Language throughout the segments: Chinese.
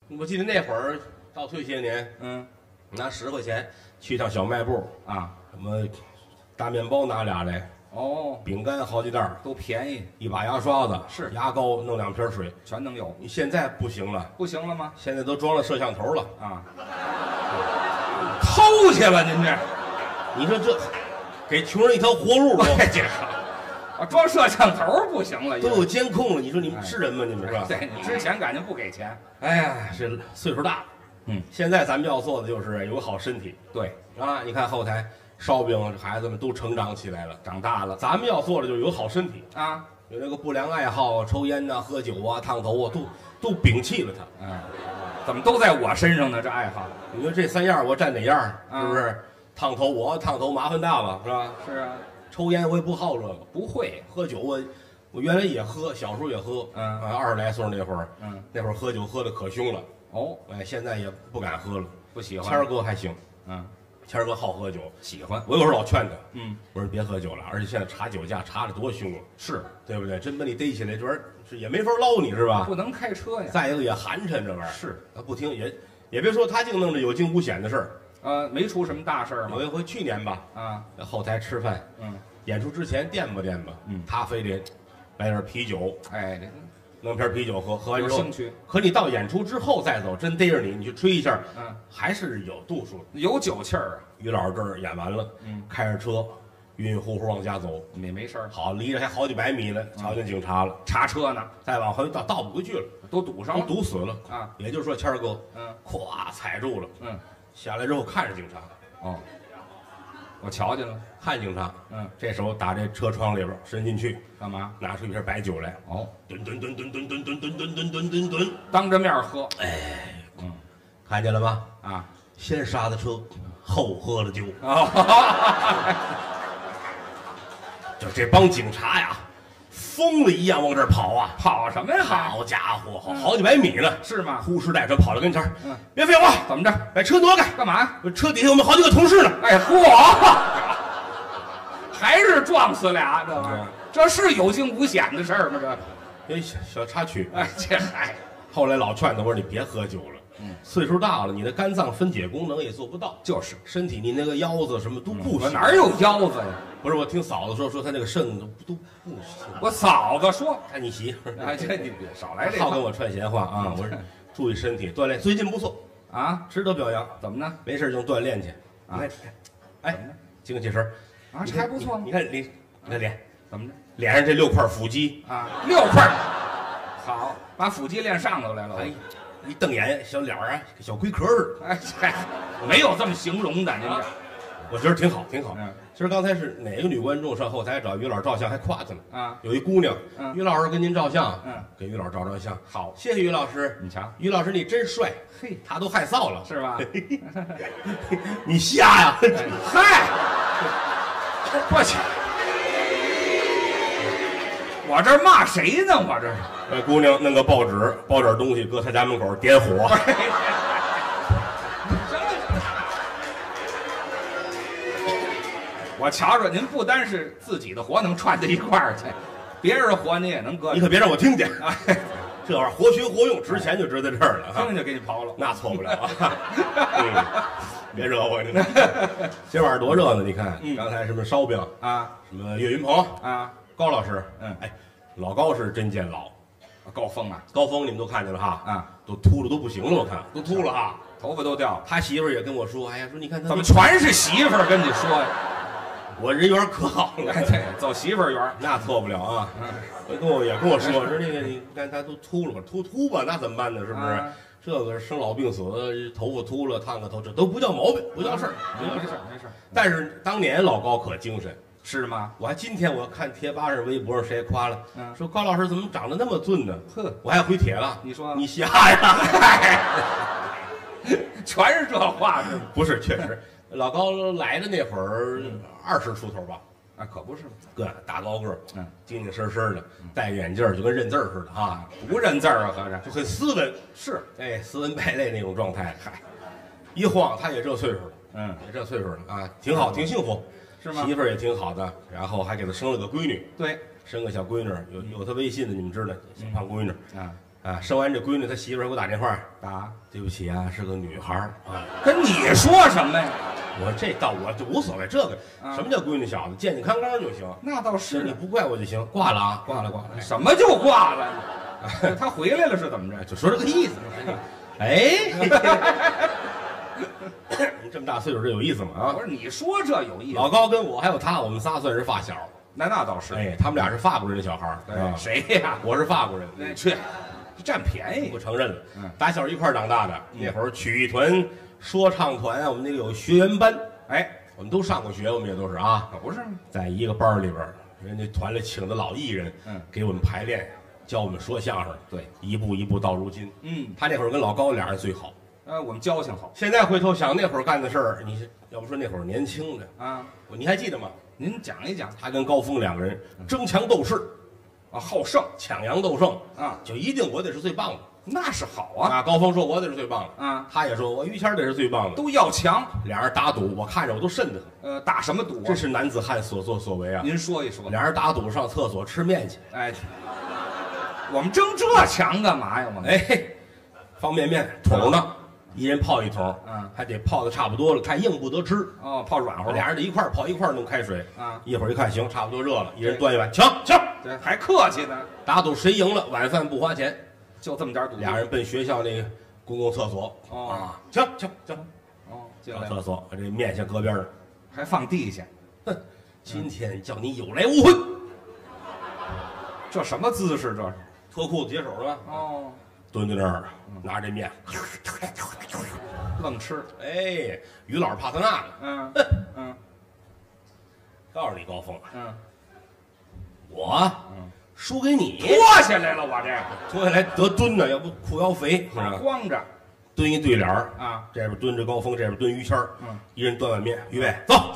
我记得那会儿倒退些年，拿10块钱去趟小卖部啊， 什么大面包拿俩来， 哦， 饼干好几袋儿， 都便宜， 一把牙刷子是牙膏，弄2瓶水， 全能有。 你现在不行了， 不行了吗？ 现在都装了摄像头了。 啊，偷去了您这， 你说这给穷人一条活路， 这啊，装摄像头不行了， 都有监控了。你说你们是人吗？你们是吧？ 对，你之前感觉不给钱。 哎呀，这岁数大了，现在咱们要做的就是有个好身体。 对啊，你看后台烧饼，孩子们都成长起来了， 长大了。 咱们要做的就是有好身体啊， 有那个不良爱好，抽烟呐、喝酒啊、烫头啊，都摒弃了它。 怎么都在我身上呢？这爱好， 你说这3样我占哪样？是不是？烫头我烫头麻烦大了，是吧？ 是啊。 抽烟我也不好这个， 不会。 喝酒我原来也喝，小时候也喝，20来岁那会儿，那会儿喝酒喝的可凶了。 哦， 哎，现在也不敢喝了， 不喜欢。 谦儿哥还行，谦儿哥好喝酒， 喜欢。 我有时候老劝他，我说别喝酒了，而且现在查酒驾查的多凶啊， 是对不对？真把你逮起来，这玩意儿是也没法捞你是吧？ 不能开车呀。 再一个也寒碜，这玩意儿是他不听，也别说他净弄着有惊无险的事儿。 没出什么大事儿吗？ 有一回去年吧，在后台吃饭，演出之前垫吧垫吧，他非得来点啤酒， 哎， 弄瓶啤酒喝完之后， 有兴趣。 可你到演出之后再走，真逮着你去吹一下，还是有度数， 有酒气儿啊。 于老师这儿演完了，开着车晕晕乎乎往家走， 也没事儿。 好，离着还好几百米呢，瞧见警察了， 查车呢， 再往回倒不回去了， 都堵上了， 都堵死了啊！ 也就是说，谦儿哥，咵踩住了，下来之后看着警察， 我瞧见了， 看警察，这手打这车窗里边伸进去， 干嘛？ 拿出一瓶白酒来，吨吨吨吨吨吨吨吨吨吨吨吨吨， 当着面喝， 看见了吗？ 啊， 先刹的车，后喝了酒，就这帮警察呀，疯了一样往这儿跑啊！ 跑什么呀？ 好家伙，好几百米呢， 是吗？ 呼哧带喘跑到跟前儿，别废话， 怎么着？ 把车挪开！ 干嘛？ 车底下我们好几个同事呢。 哎嚯，还是撞死俩，这玩意儿，这是有惊无险的事儿吗？这， 小插曲。 哎，这嗨， 后来老劝他，我说你别喝酒了。岁数大了，你的肝脏分解功能也做不到， 就是身体你那个腰子什么都不行。 哪有腰子呀？ 不是，我听嫂子说他那个肾都不行。 我嫂子说， 看你媳妇儿， 哎，这你别少来这好跟我串闲话啊！我说注意身体，锻炼，最近不错啊， 值得表扬。 怎么呢？ 没事就锻炼去啊！哎，精气神啊，这还不错吗？ 你看你看脸怎么着？ 脸上这6块腹肌啊，6块，好，把腹肌练上头来了。 哎，一瞪眼，小脸啊，小龟壳似的。 哎，嗨，没有这么形容的，您这， 我觉得挺好，挺好。其实刚才是哪个女观众上后台找于老师照相，还夸他呢。 啊， 有一姑娘，于老师跟您照相，给于老师照相。 好， 谢谢于老师。 你瞧， 于老师你真帅， 嘿， 他都害臊了， 是吧？ 你瞎呀？ 嗨，我去，我这骂谁呢？我这是。 那姑娘弄个报纸，包点东西，搁他家门口点火。 我瞧着您不单是自己的活能串在一块儿去，别人活您也能搁。 你可别让我听见， 哎， 这玩意儿活学活用，值钱就值在这儿了。 听就给你刨了， 那错不了啊！别惹我，你今晚上多热闹！你看，刚才什么烧饼啊， 什么岳云鹏啊， 高老师，哎，老高是真见老。 高峰啊， 高峰你们都看见了哈，都秃了都不行了，我看都秃了哈， 头发都掉了。 他媳妇儿也跟我说，哎呀，说你看他怎么全是媳妇儿跟你说呀？ 我人缘可好了， 对，走媳妇儿缘， 那错不了啊。也跟我说那个，你看他都秃了吧，秃吧，那怎么办呢？是不是？这个生老病死，头发秃了烫个头，这都不叫毛病，不叫事儿， 没事没事。 但是当年老高可精神。 是吗？ 我还今天我看贴吧上、微博上谁夸了，说高老师怎么长得那么俊呢？呵，我还回帖了。 你说你瞎呀？ 全是这话是吗？ 不是，确实，老高来的那会儿20出头吧？ 啊，可不是， 个大高个儿，精精神神的，戴眼镜就跟认字似的啊， 不认字啊，合着就很斯文， 是， 哎，斯文败类那种状态。嗨，一晃他也这岁数了，也这岁数了啊，挺好，挺幸福。 是吗？ 媳妇儿也挺好的，然后还给他生了个闺女。 对， 生个小闺女，有他微信的，你们知道，小胖闺女。 啊，生完这闺女，他媳妇儿给我打电话， 打， 对不起啊，是个女孩儿啊。 跟你说什么呀？ 我这倒我就无所谓，这个什么叫闺女小子，健健康康就行。 那倒是， 你不怪我就行。挂了啊，挂了。 什么就挂了？他回来了是怎么着？ 就说这个意思。哎，你这么大岁数，这有意思吗？啊， 不是你说这有意思。 老高跟我还有他，我们仨算是发小。 那倒是。 哎，他们俩是法国人的小孩儿。 谁呀？ 我是法国人。 去，占便宜。 不承认了。打小一块长大的，那会儿曲艺团、说唱团啊，我们那个有学员班。 哎， 我们都上过学，我们也都是啊。 不是， 在一个班里边，人家团里请的老艺人，给我们排练，教我们说相声。 对， 一步一步到如今。他那会儿跟老高俩人最好。 我们交情好。 现在回头想那会儿干的事儿，你要不说那会儿年轻的啊， 你还记得吗？ 您讲一讲。 他跟高峰两个人争强斗势， 好胜， 抢阳斗胜啊， 就一定我得是最棒的。 那是好啊。 高峰说我得是最棒的啊， 他也说我于谦得是最棒的， 都要强。 俩人打赌，我看着我都瘆得慌。 打什么赌？ 这是男子汉所作所为啊！ 您说一说。 俩人打赌上厕所吃面去。 哎，我们争这强干嘛呀？我们方便面桶呢，一人泡一桶，还得泡的差不多了，太硬不得吃。 泡软和。 俩人得一块泡一块弄开水啊， 一会儿一看行，差不多热了，一人端一碗，请。 对，还客气呢。 打赌谁赢了，晚饭不花钱， 就这么点赌。 俩人奔学校那个公共厕所请。上厕所，这面先搁边上， 还放地下。 哼，今天叫你有来无回。 这什么姿势？这是脱裤子解手了。蹲在那儿拿这面， 愣吃。 于老师帕特纳呢？告诉你高峰，我输给你， 脱下来了，我这脱下来得蹲呢，要不裤腰肥， 慌着。 蹲一对联这边蹲着高峰，这边蹲于谦儿，一人端碗面，预备走，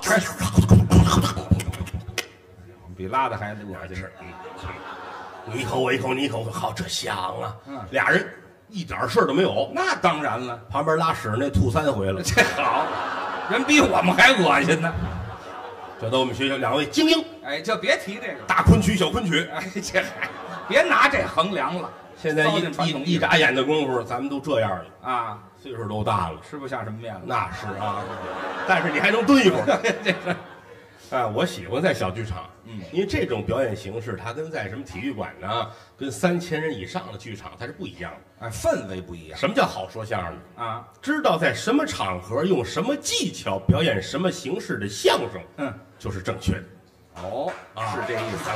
比拉的还恶心。 你一口我一口，你一口，好，这香啊！俩人一点事儿都没有。 那当然了， 旁边拉屎那吐3回了， 这好，人比我们还恶心呢。 这都我们学校2位精英。 就别提这个大昆曲、小昆曲。 这别拿这衡量了。 现在一眨眼的功夫，咱们都这样了啊， 岁数都大了， 吃不下什么面了。 那是啊，但是你还能蹲一会儿。我喜欢在小剧场，因为这种表演形式，它跟在什么体育馆呢，跟3000人以上的剧场，它是不一样的。 氛围不一样。 什么叫好说相声啊？知道在什么场合用什么技巧表演什么形式的相声，就是正确的。 是这意思。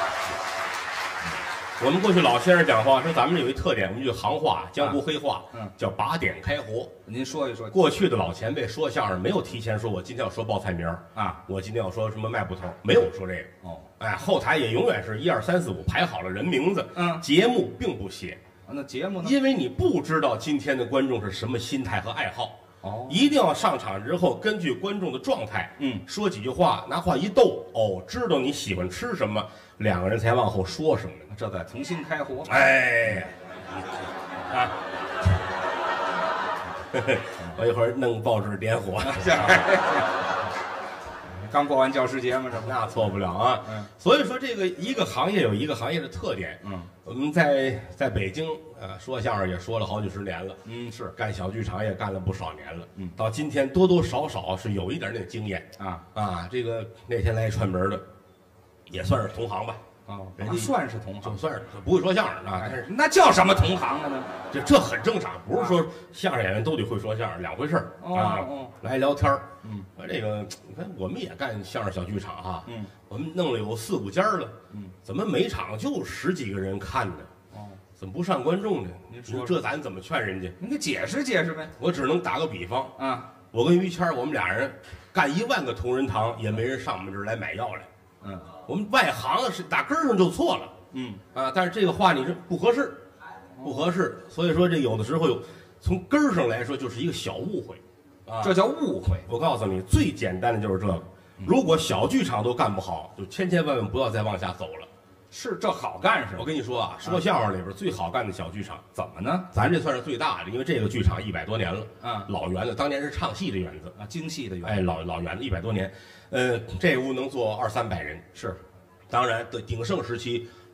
我们过去老先生讲话说，咱们这有一特点，我们就行话、江湖黑话，叫把点开活。 您说一说。 过去的老前辈说相声没有提前说，我今天要说报菜名我今天要说什么卖布头，没有说这个。后台也永远是1、2、3、4、5排好了人名字。节目并不写。 那节目呢？ 因为你不知道今天的观众是什么心态和爱好。一定要上场之后，根据观众的状态，说几句话，拿话一逗，知道你喜欢吃什么，两个人才往后说什么呢？ 这再重新开活。 我一会儿弄报纸点火。 刚过完教师节嘛，这那错不了啊。所以说这个一个行业有一个行业的特点。我们在北京说相声也说了好几十年了。 是干小剧场也干了不少年了。到今天多多少少是有一点点经验这个那天来串门的，也算是同行吧。 人家算是同行， 就算是不会说相声但是那叫什么同行呢？ 这很正常，不是说相声演员都得会说相声，两回事儿来聊天儿，这个你看我们也干相声小剧场我们弄了有4、5家了，怎么每场就10几个人看呢？怎么不上观众呢？ 您说这咱怎么劝人家？ 您给解释解释呗。 我只能打个比方我跟于谦我们俩人干1万个同仁堂，也没人上我们这儿来买药来。我们外行是打根儿上就错了，但是这个话你是不合适，不合适，所以说这有的时候从根儿上来说就是一个小误会， 这叫误会。 我告诉你，最简单的就是这个，如果小剧场都干不好，就千千万万不要再往下走了。 是这好干是吧？ 我跟你说说相声里边最好干的小剧场怎么呢？ 咱这算是最大的，因为这个剧场100多年了，老园子，当年是唱戏的园子京戏的园子， 老园子100多年，这屋能坐200-300人， 是， 当然的鼎盛时期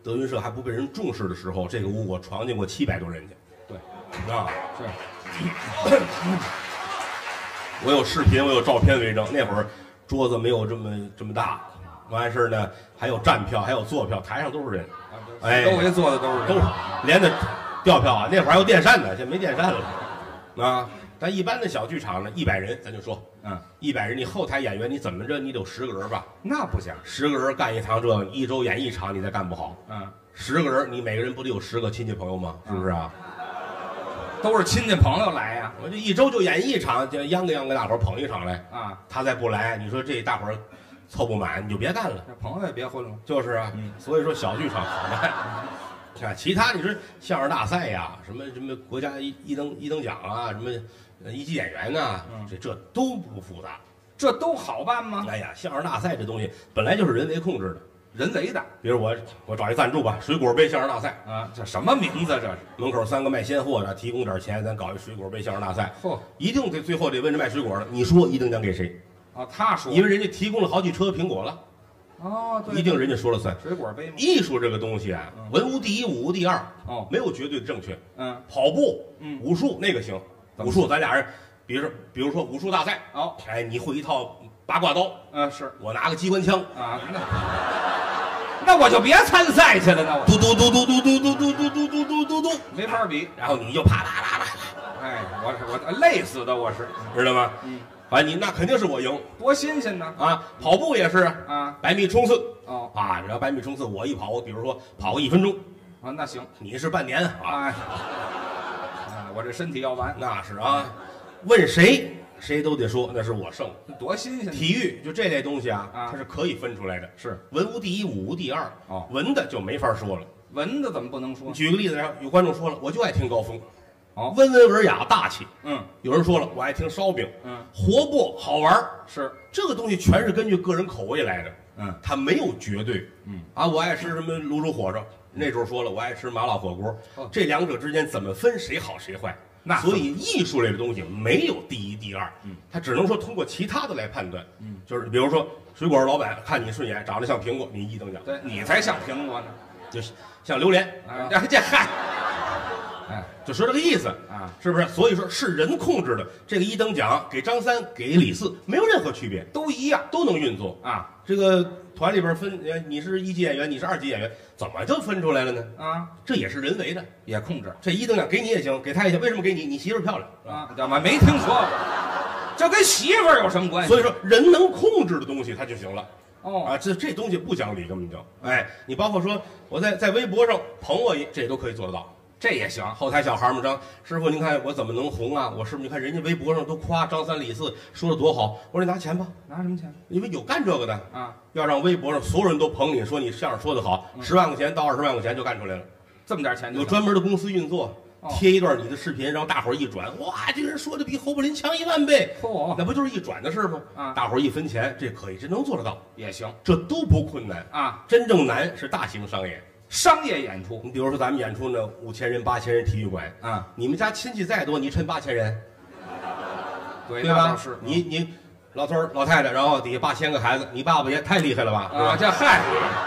德云社还不被人重视的时候，这个屋我闯进过700多人去。 对， 啊， 是。 我有视频，我有照片为证。那会儿桌子没有这么大，完事呢还有站票，还有坐票，台上都是人。哎， 周围坐的都是连着吊票啊。那会儿还有电扇呢，现在没电扇了啊。但一般的小剧场呢，100人，咱就说，100人，你后台演员你怎么着，你得有10个人吧？ 那不行 ，10个人干一场，这1周演1场，你再干不好。10个人，你每个人不得有10个亲戚朋友吗？是不是啊？ 都是亲戚朋友来呀。 我这1周就演1场，就央个大伙儿捧一场来啊。 他再不来，你说这大伙儿凑不满，你就别干了。 朋友也别混了。 就是啊，所以说小剧场好办。啊，其他你说相声大赛呀，什么国家一等奖啊，什么一级演员呐，这都不复杂， 这都好办吗？ 哎呀，相声大赛这东西本来就是人为控制的， 人为的。 比如我找一赞助吧，水果杯相声大赛啊，这什么名字？这是门口3个卖鲜货的，提供点钱，咱搞一水果杯相声大赛。 嚯， 一定得最后得问这卖水果的，你说1等奖给谁？ 啊，他说， 因为人家提供了好几车苹果了。 哦，对， 一定人家说了算。 水果杯吗？ 艺术这个东西啊，文无第一，武无第二。 哦， 没有绝对的正确。 跑步，武术那个行。武术咱俩人，比如说武术大赛。 哦， 哎，你会一套八卦刀。 是我拿个机关枪。 啊，那我就别参赛去了，那我嘟嘟嘟嘟嘟嘟嘟嘟嘟嘟嘟嘟嘟， 没法比。 然后你就啪啪啪啪。 哎，我累死的，我是知道吗？反正你那肯定是我赢， 多新鲜呢！ 啊，跑步也是啊 ，100米冲刺然后100米冲刺我一跑，我比如说跑个1分钟啊，那行， 你是半年啊， 我这身体要完， 那是啊，问谁都得说那是我胜， 多新鲜！ 体育就这类东西啊，它是可以分出来的， 是文无第一，武无第二，文的就没法说了， 文的怎么不能说？ 举个例子，有观众说了，我就爱听高峰。 温文尔雅大气，有人说了，我爱听烧饼，活泼好玩是这个东西全是根据个人口味来的，它没有绝对，我爱吃什么卤煮火烧，那时候说了，我爱吃麻辣火锅，这两者之间怎么分谁好谁坏？ 那所以艺术类的东西没有第一第二，它只能说通过其他的来判断，就是比如说水果老板看你顺眼，长得像苹果，你1等奖， 对你才像苹果呢， 就像榴莲， 这嗨。 就说这个意思啊，是不是？所以说是人控制的。这个1等奖给张三，给李四，没有任何区别， 都一样， 都能运作啊。 这个团里边分，你是1级演员，你是2级演员，怎么就分出来了呢？ 啊， 这也是人为的， 也控制。 这1等奖给你也行，给他也行。为什么给你？你媳妇漂亮啊？怎么没听说过？这跟媳妇儿有什么关系？ 所以说，人能控制的东西，它就行了。 哦这东西不讲理，根本就你包括说我在微博上捧我这都可以做得到。 这也行， 后台小孩们张师傅，您看我怎么能红啊？我是不是你看人家微博上都夸张三李四说的多好？我说你拿钱吧， 拿什么钱？ 因为有干这个的啊， 要让微博上所有人都捧你，说你相声说的好，10万块钱到20万块钱就干出来了， 这么点钱有专门的公司运作，贴一段你的视频，让大伙儿一转，哇，这个人说的比侯宝林强1万倍，那不就是一转的事吗？大伙儿1分钱，这可以，这能做得到， 也行， 这都不困难啊， 真正难是大型商业。 商业演出， 你比如说咱们演出呢，5000人、8000人体育馆啊， 你们家亲戚再多，你抻8000人， 对吧？是你老头儿、老太太，然后底下8000个孩子，你爸爸也太厉害了吧？ 啊，这嗨，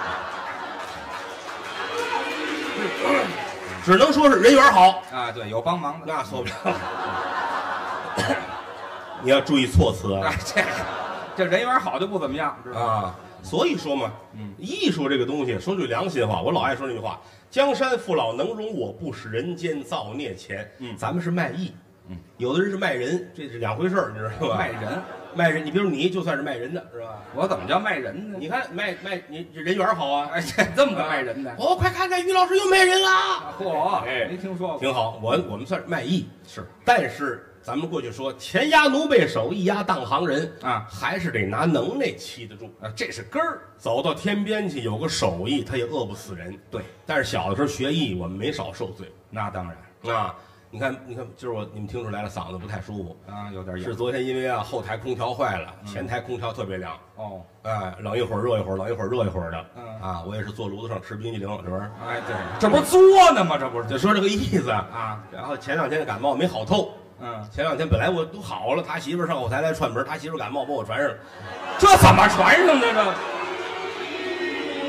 只能说是人缘好啊，对，有帮忙的， 那错不了。你要注意措辞啊， 这人缘好就不怎么样，知道啊。所以说嘛，艺术这个东西，说句良心话，我老爱说那句话：江山父老能容我，不使人间造孽钱。咱们是卖艺，有的人是卖人，这是2回事儿，你知道吧？卖人，你比如你就算是卖人的，是吧？ 我怎么叫卖人呢？ 你看卖你这人缘好啊， 这么个卖人的。 快看看于老师又卖人了， 嚯，没听说过。 挺好，我们算是卖艺是，但是。咱们过去说前压奴背手，一压当行人啊， 还是得拿能耐骑得住啊，这是根儿。 走到天边去，有个手艺，他也饿不死人。 对， 但是小的时候学艺，我们没少受罪。 那当然啊，你看，今儿你们听出来了，嗓子不太舒服啊，有点痒。 是昨天因为后台空调坏了，前台空调特别凉。 哦， 冷一会儿热一会儿，冷一会儿热一会儿的。我也是坐炉子上吃冰激凌，是不是？ 对，这不是作呢吗？这不是就说这个意思啊。 然后前2天的感冒没好透。前2天本来我都好了，他媳妇上后台来串门，他媳妇感冒把我传上了， 这怎么传上的？这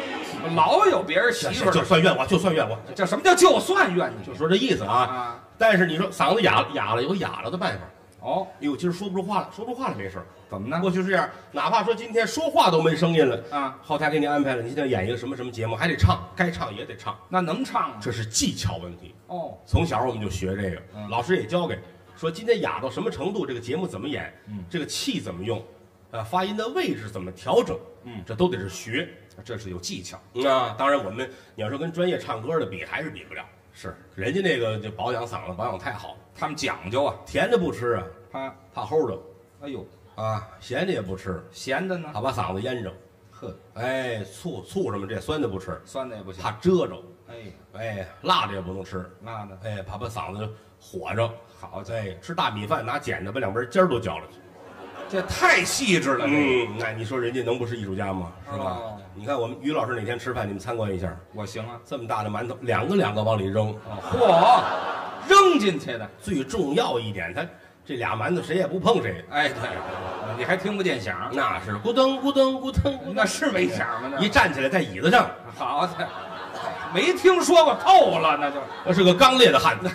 老有别人媳妇儿， 就算怨我，就算怨我。 这什么叫就算怨你？ 就说这意思啊。但是你说嗓子哑了，有哑了的办法。 哦， 哟，今儿说不出话了，说不出话了没事。 怎么呢？ 过去是这样，哪怕说今天说话都没声音了啊， 后台给你安排了，你现在演一个什么什么节目，还得唱，该唱也得唱。 那能唱吗？ 这是技巧问题。 哦， 从小我们就学这个，老师也教给，说今天哑到什么程度，这个节目怎么演，这个气怎么用，发音的位置怎么调整，这都得是学， 这是有技巧。 当然你要说跟专业唱歌的比，还是比不了。 是， 人家那个就保养嗓子保养太好， 他们讲究啊， 甜的不吃啊，怕齁着。 哎呦， 咸的也不吃， 咸的呢， 怕把嗓子腌着。 呵， 醋什么这酸的不吃， 酸的也不行， 怕遮着。辣的也不能吃， 辣的， 怕把嗓子火着。 好， 吃大米饭拿剪子把两边尖儿都绞了去， 这太细致了。 那你说人家能不是艺术家吗？是吧？你看我们于老师哪天吃饭，你们参观一下。 我行啊， 这么大的馒头，两个往里扔， 嚯，扔进去的。 最重要一点，他这俩馒头谁也不碰谁。 对，你还听不见响？ 那是咕噔咕噔咕噔， 那是没响吗？ 一站起来在椅子上， 好的，没听说过透了， 那是个刚烈的汉子。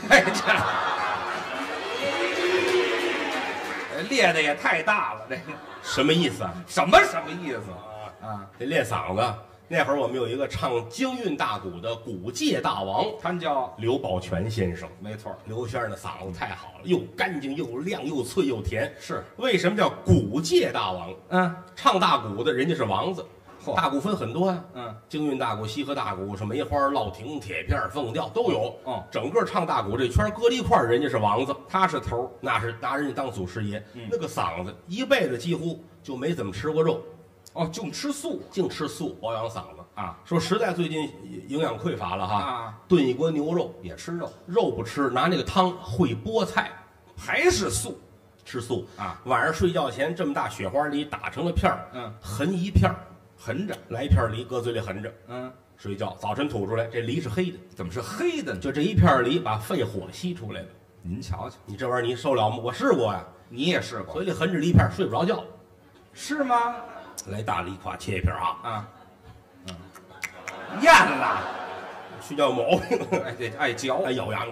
裂的也太大了，这什么意思啊？ 什么意思这练嗓子。那会儿我们有一个唱京韵大鼓的鼓界大王， 他叫刘宝全先生。 没错， 刘先生的嗓子太好了，又干净又亮又脆又甜。 是， 为什么叫鼓界大王？唱大鼓的人家是王子。大鼓分很多呀，京韵大鼓、西河大鼓，什么梅花、烙亭、铁片、凤调都有。整个唱大鼓这圈搁一块儿，人家是王子， 他是头， 那是拿人家当祖师爷。那个嗓子一辈子几乎就没怎么吃过肉。 净吃素， 保养嗓子说实在最近营养匮乏了哈，炖一锅牛肉也吃肉， 肉不吃，拿那个汤烩菠菜， 还是素， 吃素晚上睡觉前这么大雪花梨打成了片儿，横一片儿， 横着来一片梨搁嘴里横着，睡觉早晨吐出来，这梨是黑的。 怎么是黑的呢？ 就这一片梨把肺火吸出来了。 您瞧瞧， 你这玩意儿你受了吗？我试过呀， 你也试过， 嘴里横着梨片睡不着觉， 是吗？ 来大梨夸切一片咽了， 睡觉有毛病， 爱嚼， 咬牙，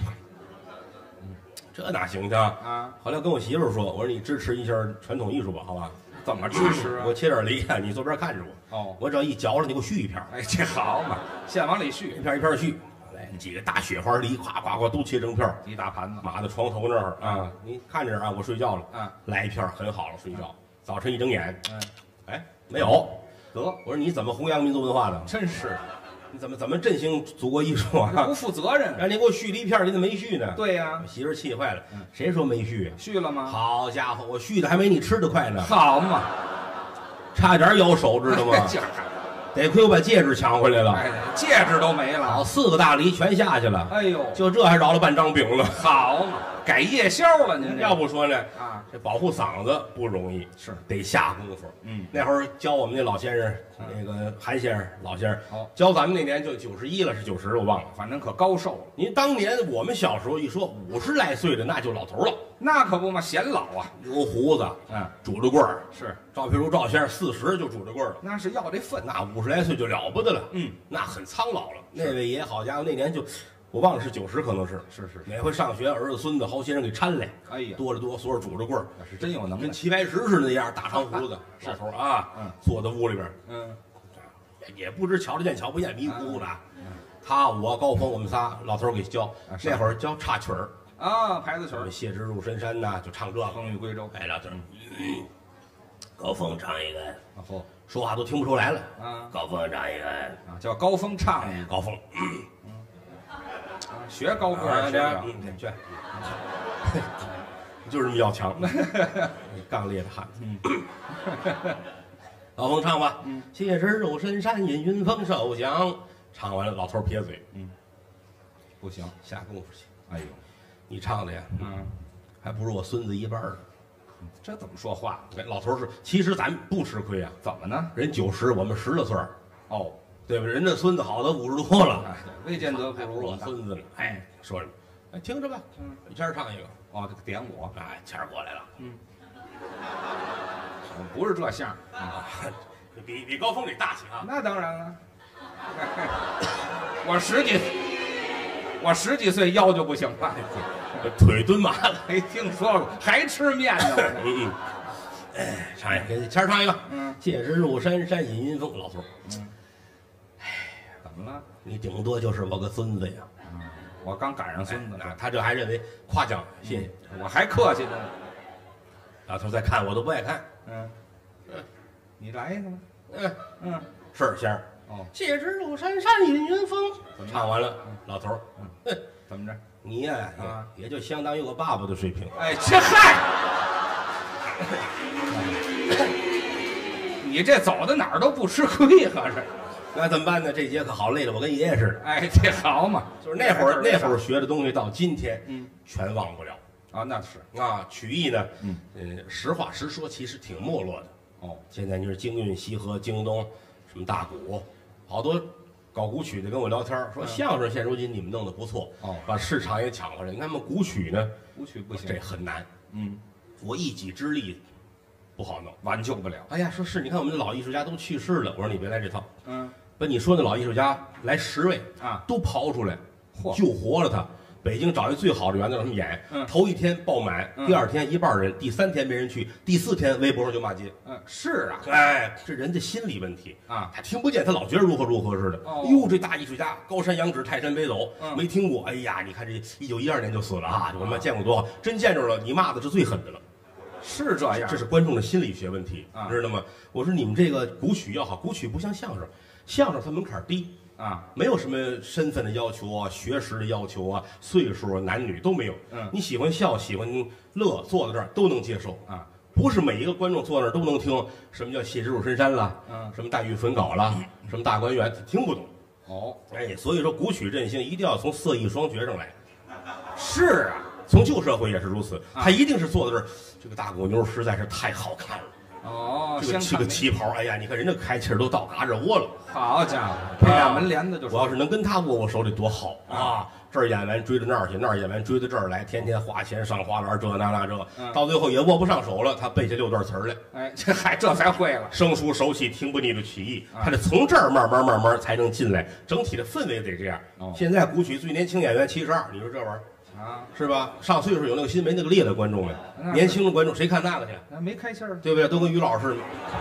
这哪行去后来跟我媳妇说，我说你支持一下传统艺术吧，好吧？ 怎么支持啊？ 我切点梨，你坐边看着我。我只要一嚼了，你给我续一片。 这好嘛，现往里续， 一片一片续。来几个大雪花梨，咵都切成片， 一大盘子， 码在床头那儿你看着我睡觉了来一片很好了，睡觉。早晨一睁眼，没有， 得， 我说你怎么弘扬民族文化呢？ 真是， 你怎么振兴祖国艺术啊？ 不负责任！ 让你给我续梨片，你怎么没续呢？ 对呀， 我媳妇气坏了。谁说没续？ 续了吗？ 好家伙，我续的还没你吃的快呢。 好嘛， 差点咬手，知道吗？得亏我把戒指抢回来了， 戒指都没了， 好4个大梨全下去了。 哎呦， 就这还饶了半张饼了。 好嘛，改夜宵了您要不说呢这保护嗓子不容易， 是得下功夫。那会儿教我们那老先生，那个韩先生老先生，教咱们那年就91了，是90我忘了， 反正可高寿了。 您当年我们小时候一说50来岁的那就老头了， 那可不嘛，显老啊， 留胡子，拄着棍儿， 是赵佩茹赵先生40就拄着棍儿了， 那是要这份， 那50来岁就了不得了，那很苍老了。那位爷好家伙，那年就。我忘了是90，可能是哪回上学，儿子孙子好些人给搀来， 哎呀， 哆里哆嗦拄着棍儿， 那是真有能耐， 跟齐白石似的那样，大长胡子，老头坐在屋里边，也不知瞧得见瞧不见，迷糊糊的。他我高峰我们仨老头给教，那会儿教插曲儿牌子曲儿， 谢之入深山呐，就唱这风雨归舟。 老头高峰唱一个，说话都听不出来了。高峰唱一个叫高峰唱， 高峰。 学高个去，就是这么要强，刚烈的汉子。老峰唱吧，谢之入深山，引云峰受降。唱完了，老头撇嘴， 不行， 下功夫去。 哎呦， 你唱的呀，还不如我孙子一半呢。 这怎么说话？ 老头是，其实咱不吃亏啊。 怎么呢？ 人90，我们10来岁对吧？人家孙子好的50多了， 未见得不如我孙子呢。说着，听着吧，谦儿唱一个。 这个点我， 谦儿过来了。 不是这相， 比高峰得大气啊。 那当然了， 我十几岁腰就不行了， 腿蹲麻了。 没听说过，还吃面呢。 唱一个，给谦儿唱一个。借枝入山，山隐云峰。老头儿， 怎么了？ 你顶多就是我个孙子呀。 我刚赶上孙子呢， 他这还认为夸奖，谢谢。 我还客气呢。 老头儿再看我都不爱看。 你来一个。 是仙儿。借枝入山，山隐云峰。唱完了，老头儿， 怎么着？ 你呀，也就相当于我爸爸的水平。 哎，这嗨，你这走到哪儿都不吃亏，合着。 那怎么办呢？这节课好累的，我跟爷爷似的。 哎，这好嘛， 就是那会儿学的东西，到今天，全忘不了。 那是曲艺呢，实话实说，其实挺没落的。现在你说京韵、西河、京东，什么大鼓，好多搞古曲的跟我聊天说相声现如今你们弄得不错，把市场也抢回来。你看我们古曲呢， 古曲不行， 这很难。我一己之力不好弄， 挽救不了。 哎呀，说是，你看我们的老艺术家都去世了。我说你别来这套。把你说那老艺术家来10位都刨出来，救活了他。北京找一最好的园子让他们演，头一天爆满，第二天一半人，第3天没人去，第4天微博上就骂街。 是啊， 哎，这人的心理问题他听不见，他老觉得如何似的。哟，这大艺术家高山仰止，泰山北斗，没听过。哎呀，你看这1912年就死了啊，我们见过多好，真见着了，你骂的是最狠的了。 是这样， 这是观众的心理学问题，知道吗？我说你们这个古曲要好，古曲不像相声，相声它门槛低。没有什么身份的要求啊，学识的要求啊，岁数啊，男女都没有。你喜欢笑，喜欢乐，坐在这儿都能接受不是每一个观众坐那儿都能听什么叫谢之入深山了，什么黛玉焚稿了，什么大观园，听不懂。所以说古曲振兴一定要从色艺双绝上来。 是啊， 从旧社会也是如此，他一定是坐在这儿，这个大鼓牛实在是太好看了。这个旗袍，哎呀，你看人家开气儿都到嘎这窝了。 好家伙，这俩门帘子就。 我要是能跟他握手得多好啊！这儿演完追到那儿去，那儿演完追到这儿来，天天花钱上花篮，这那这，到最后也握不上手了。他背下6段词儿来， 哎，这才会了。 生疏熟悉，听不腻的曲艺，他得从这儿慢慢才能进来，整体的氛围得这样。现在古曲最年轻演员72，你说这玩意儿？是吧？上岁数有那个心没那个烈的观众们，年轻的观众谁看那个去？ 没开气儿， 对不对？都跟于老师似的，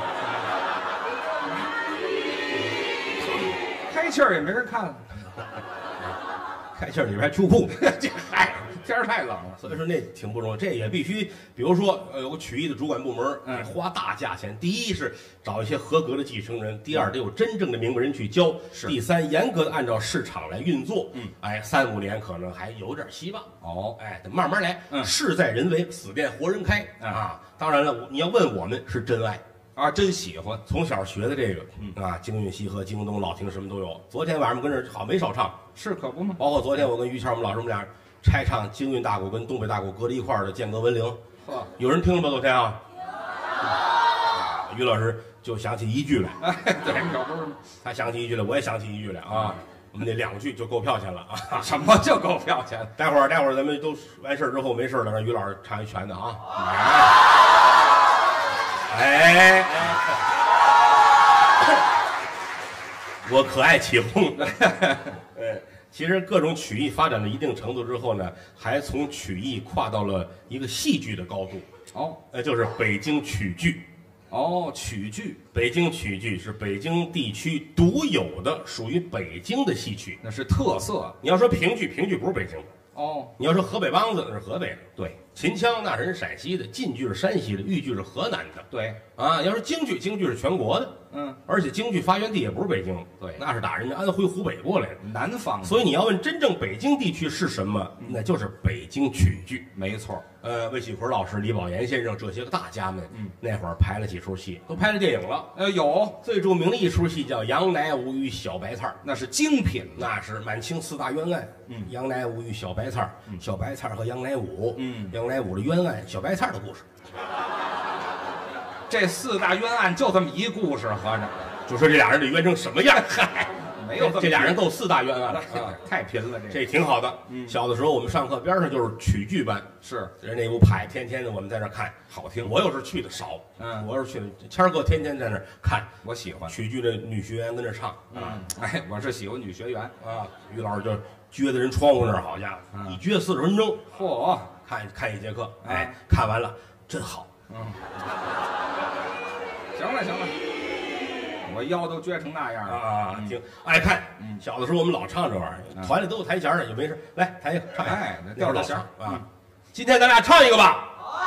开气儿也没人看了， 开气儿里边还秋裤， 这嗨，天儿太冷了， 所以说那挺不容易。这也必须，比如说有个曲艺的主管部门，花大价钱。第一是找一些合格的继承人，第二得有真正的明白人去教，第三严格的按照市场来运作。3、5年可能还有点希望。得慢慢来。事在人为，死店活人开啊！当然了，你要问我们是真爱真喜欢， 从小学的这个京韵西河、京东、老听什么都有。昨天晚上跟这好没少唱， 是可不吗？ 包括昨天我跟于谦我们老师我们俩拆唱京韵大鼓跟东北大鼓搁在一块儿的间隔文铃，有人听了吗？昨天于老师就想起一句来， 对，可不是吗？ 他想起一句来，我也想起一句来我们那2句就够票钱了啊！ 什么就够票钱？ 待会儿咱们都完事儿之后没事了，让于老师唱一全的啊！我可爱起哄。其实各种曲艺发展到一定程度之后呢，还从曲艺跨到了一个戏剧的高度。就是北京曲剧。 曲剧， 北京曲剧是北京地区独有的，属于北京的戏曲， 那是特色。 你要说评剧，评剧不是北京的。你要说河北梆子，那是河北的。 对， 秦腔那是人陕西的，晋剧是山西的，豫剧是河南的。 对要说京剧，京剧是全国的。而且京剧发源地也不是北京， 对， 那是打人家安徽、湖北过来的， 南方。 所以你要问真正北京地区是什么，那就是北京曲剧， 没错。 魏喜奎老师、李宝岩先生这些个大家们，那会儿拍了几出戏，都拍了电影了。 有最著名的一出戏叫《杨乃武与小白菜》， 那是精品， 那是满清4大冤案。杨乃武与小白菜，小白菜和杨乃武，杨乃武的冤案，小白菜的故事。 这4大冤案就这么一故事，合着就说这俩人得冤成什么样？ 没有这俩人够4大冤案了啊，太贫了， 这挺好的。小的时候我们上课边上就是曲剧班， 是人那屋排，天天的我们在那看， 好听。 我又是去的少，我又是去的，谦儿哥天天在那看， 我喜欢曲剧的女学员跟那唱哎，我是喜欢女学员啊，于老师就撅在人窗户那儿，好家伙，一撅40分钟， 嚯， 看一节课，哎，看完了真好， 行了，我腰都撅成那样了啊，挺爱看。小的时候我们老唱这玩意儿，团里都有台弦的，也没事，来弹一个，唱一个， 哎，调调弦啊。今天咱俩唱一个吧。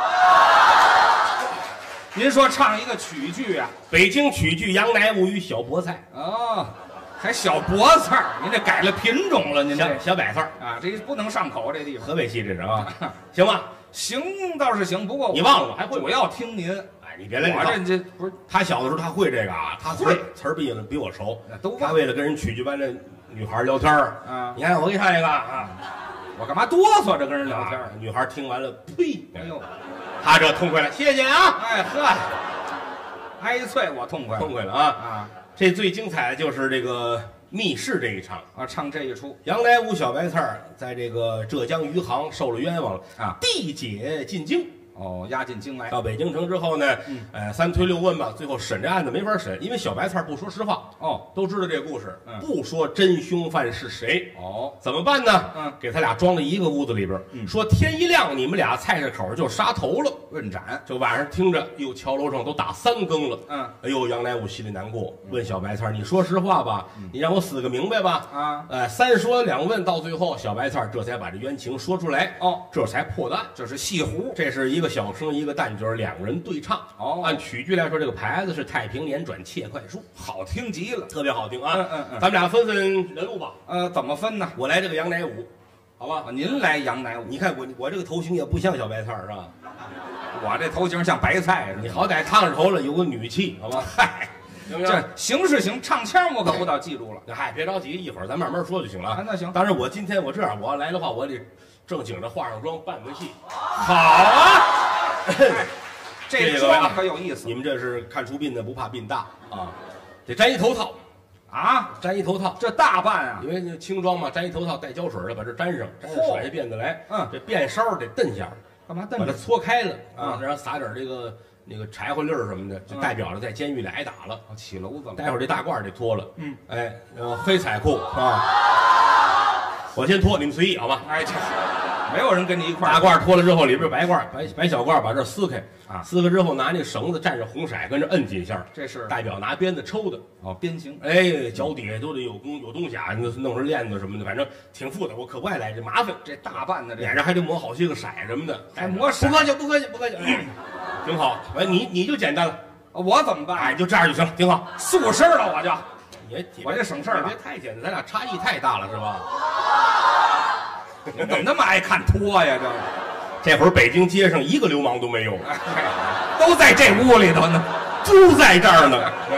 您说唱一个曲剧啊？ 北京曲剧《杨乃武与小菠菜》 哦，还小菠菜儿，您这改了品种了，您这小白菜啊，这不能上口，这地方河北戏这是啊，行吧？ 行倒是行，不过你忘了还会主要听您。 哎，你别来， 我这不是他小的时候他会这个啊，他词儿比我熟，他为了跟人曲剧班的女孩聊天啊，你看我给你唱一个啊， 我干嘛哆嗦着跟人聊天？ 女孩听完了，呸！ 哎呦， 他这痛快了，谢谢啊！ 哎呵，哀催我痛快了啊！这最精彩的就是这个密室这一场啊，唱这一出。 杨乃武小白菜在这个浙江余杭受了冤枉了啊， 地解进京。 哦，押进京来。 到北京城之后呢，3推6问吧，最后审这案子没法审，因为小白菜不说实话。 哦， 都知道这个故事，不说真凶犯是谁。 哦， 怎么办呢？给他俩装在一个屋子里边，说天一亮你们俩菜市口就杀头了， 问斩。 这晚上听着，哟，桥楼上都打3更了。 哎呦，杨乃武心里难过，问小白菜：“你说实话吧，你让我死个明白吧？”啊，3说2问，到最后，小白菜这才把这冤情说出来。 哦， 这才破的案， 这是戏胡， 这是一个小生一个旦角，2个人对唱。 哦， 按曲剧来说，这个牌子是太平年转切快书， 好听极了， 特别好听啊。咱们俩分人物吧。 怎么分呢？ 我来这个杨乃武，好吧？ 您来杨乃武。 你看我这个头型也不像小白菜是吧？ 我这头型像白菜， 你好歹烫着头了，有个女气，好吧？ 嗨，这行是行，唱腔我可不到记住了。 嗨，别着急，一会儿咱慢慢说就行了。 那行。 当然，我今天我这样，我要来的话，我得正经的化上妆，扮个戏。好啊， 这妆可有意思。 你们这是看出殡的不怕殡大啊，得粘一头套啊， 粘一头套， 这大办啊， 因为那轻装嘛，粘一头套带胶水的，把这粘上，甩下辫子来。这辫梢得蹬下， 干嘛蹬？ 把它搓开了啊，然后撒点这个那个柴火粒儿什么的，就代表着在监狱里挨打了， 起娄子了。 待会儿这大褂得脱了，哎，黑彩裤啊，我先脱，你们随意好吧？ 哎，这没有人跟你一块儿。 大褂脱了之后，里边白褂，白小褂，把这撕开啊，撕开之后拿那个绳子蘸着红色，跟着摁几下， 这是代表拿鞭子抽的哦，鞭刑。 哎，脚底下都得有东西啊，弄成链子什么的，反正挺复杂，我可不爱来这麻烦。 这大办的， 脸上还得抹好些个色什么的， 还抹色， 不客气，挺好。完你就简单了， 我怎么办？ 哎，就这样就行，挺好， 素身了我就。我这省事儿了， 别太简单，咱俩差异太大了，是吧？ 你怎么那么爱看拖呀？ 这会儿北京街上一个流氓都没有， 都在这屋里头呢， 都在这儿呢。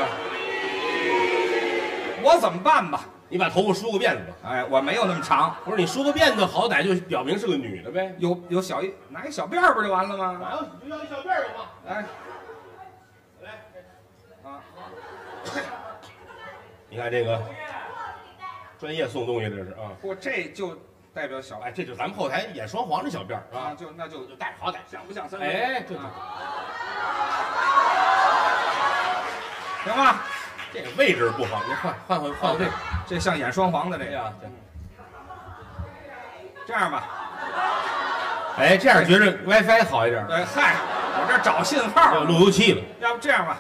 我怎么办吧？ 你把头发梳个辫子吧。 哎，我没有那么长。 不是你梳个辫子，好歹就表明是个女的呗。 有拿一小辫儿不就完了吗？ 就要一小辫儿有吗？ 哎， 来啊！ 你看这个专业送东西，这是啊。 不，这就代表小， 哎，这就咱们后台演双簧的小辫儿啊， 那就戴着好歹， 像不像三？ 哎，这行吧？ 这个位置不好，您换位， 这像演双簧的这个。这样吧， 哎，这样觉着 WiFi 好一点。 哎嗨，我这找信号， 路由器了。 要不这样吧？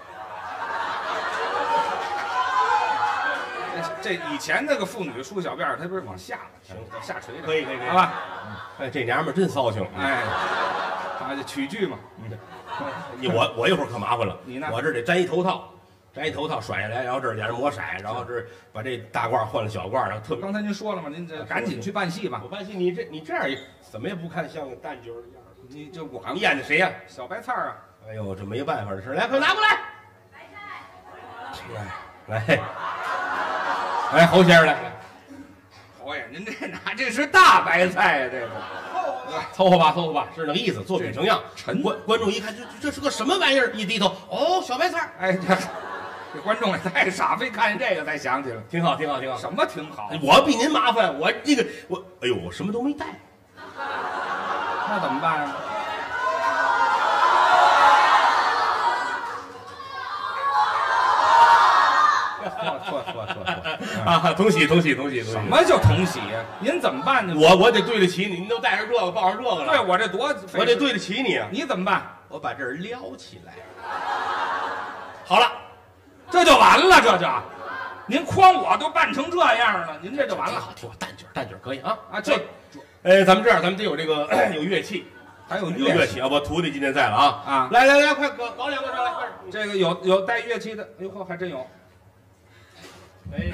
这以前那个妇女梳小辫儿，她不是往下吗？行，下垂着。 可以， 好吧？ 哎，这娘们真骚情。 哎，这曲剧嘛。 我一会儿可麻烦了。 你呢？ 我这得粘一头套。摘一头套甩下来，然后这儿脸上抹色，然后这把这大褂换了小褂，然后特别。 刚才您说了吗？您这赶紧去办戏吧。 我办戏，你这样也怎么也不看像个旦角一样。 你演的谁呀？ 小白菜啊！ 哎呦，这没办法的事，来，快拿过来。来，来，侯先生来。 侯爷，您这是大白菜呀，这个。 凑合吧，是那个意思，作品成样。观众一看，这是个什么玩意儿？一低头，哦，小白菜。 哎， 这观众也太傻，非看见这个才想起来。 挺好，挺好，挺好。 什么挺好？ 我比您麻烦，我这个我，哎呦，我什么都没带。 那怎么办啊？ 错啊！同喜。 什么叫同喜呀？您怎么办呢？ 我得对得起你，您都带上这个，抱上这个了。 对我这多， 我得对得起你啊！ 你怎么办？ 我把这儿撩起来。好了， 这就完了，这就。您诓我都办成这样了，您这就完了。 挺好，淡句可以啊啊！这， 咱们这样，咱们得有这个有乐器， 还有乐器啊！我徒弟今天在了啊！ 啊， 来，快搞两个上来，快！ 这个有带乐器的，哎呦呵，还真有。 哎，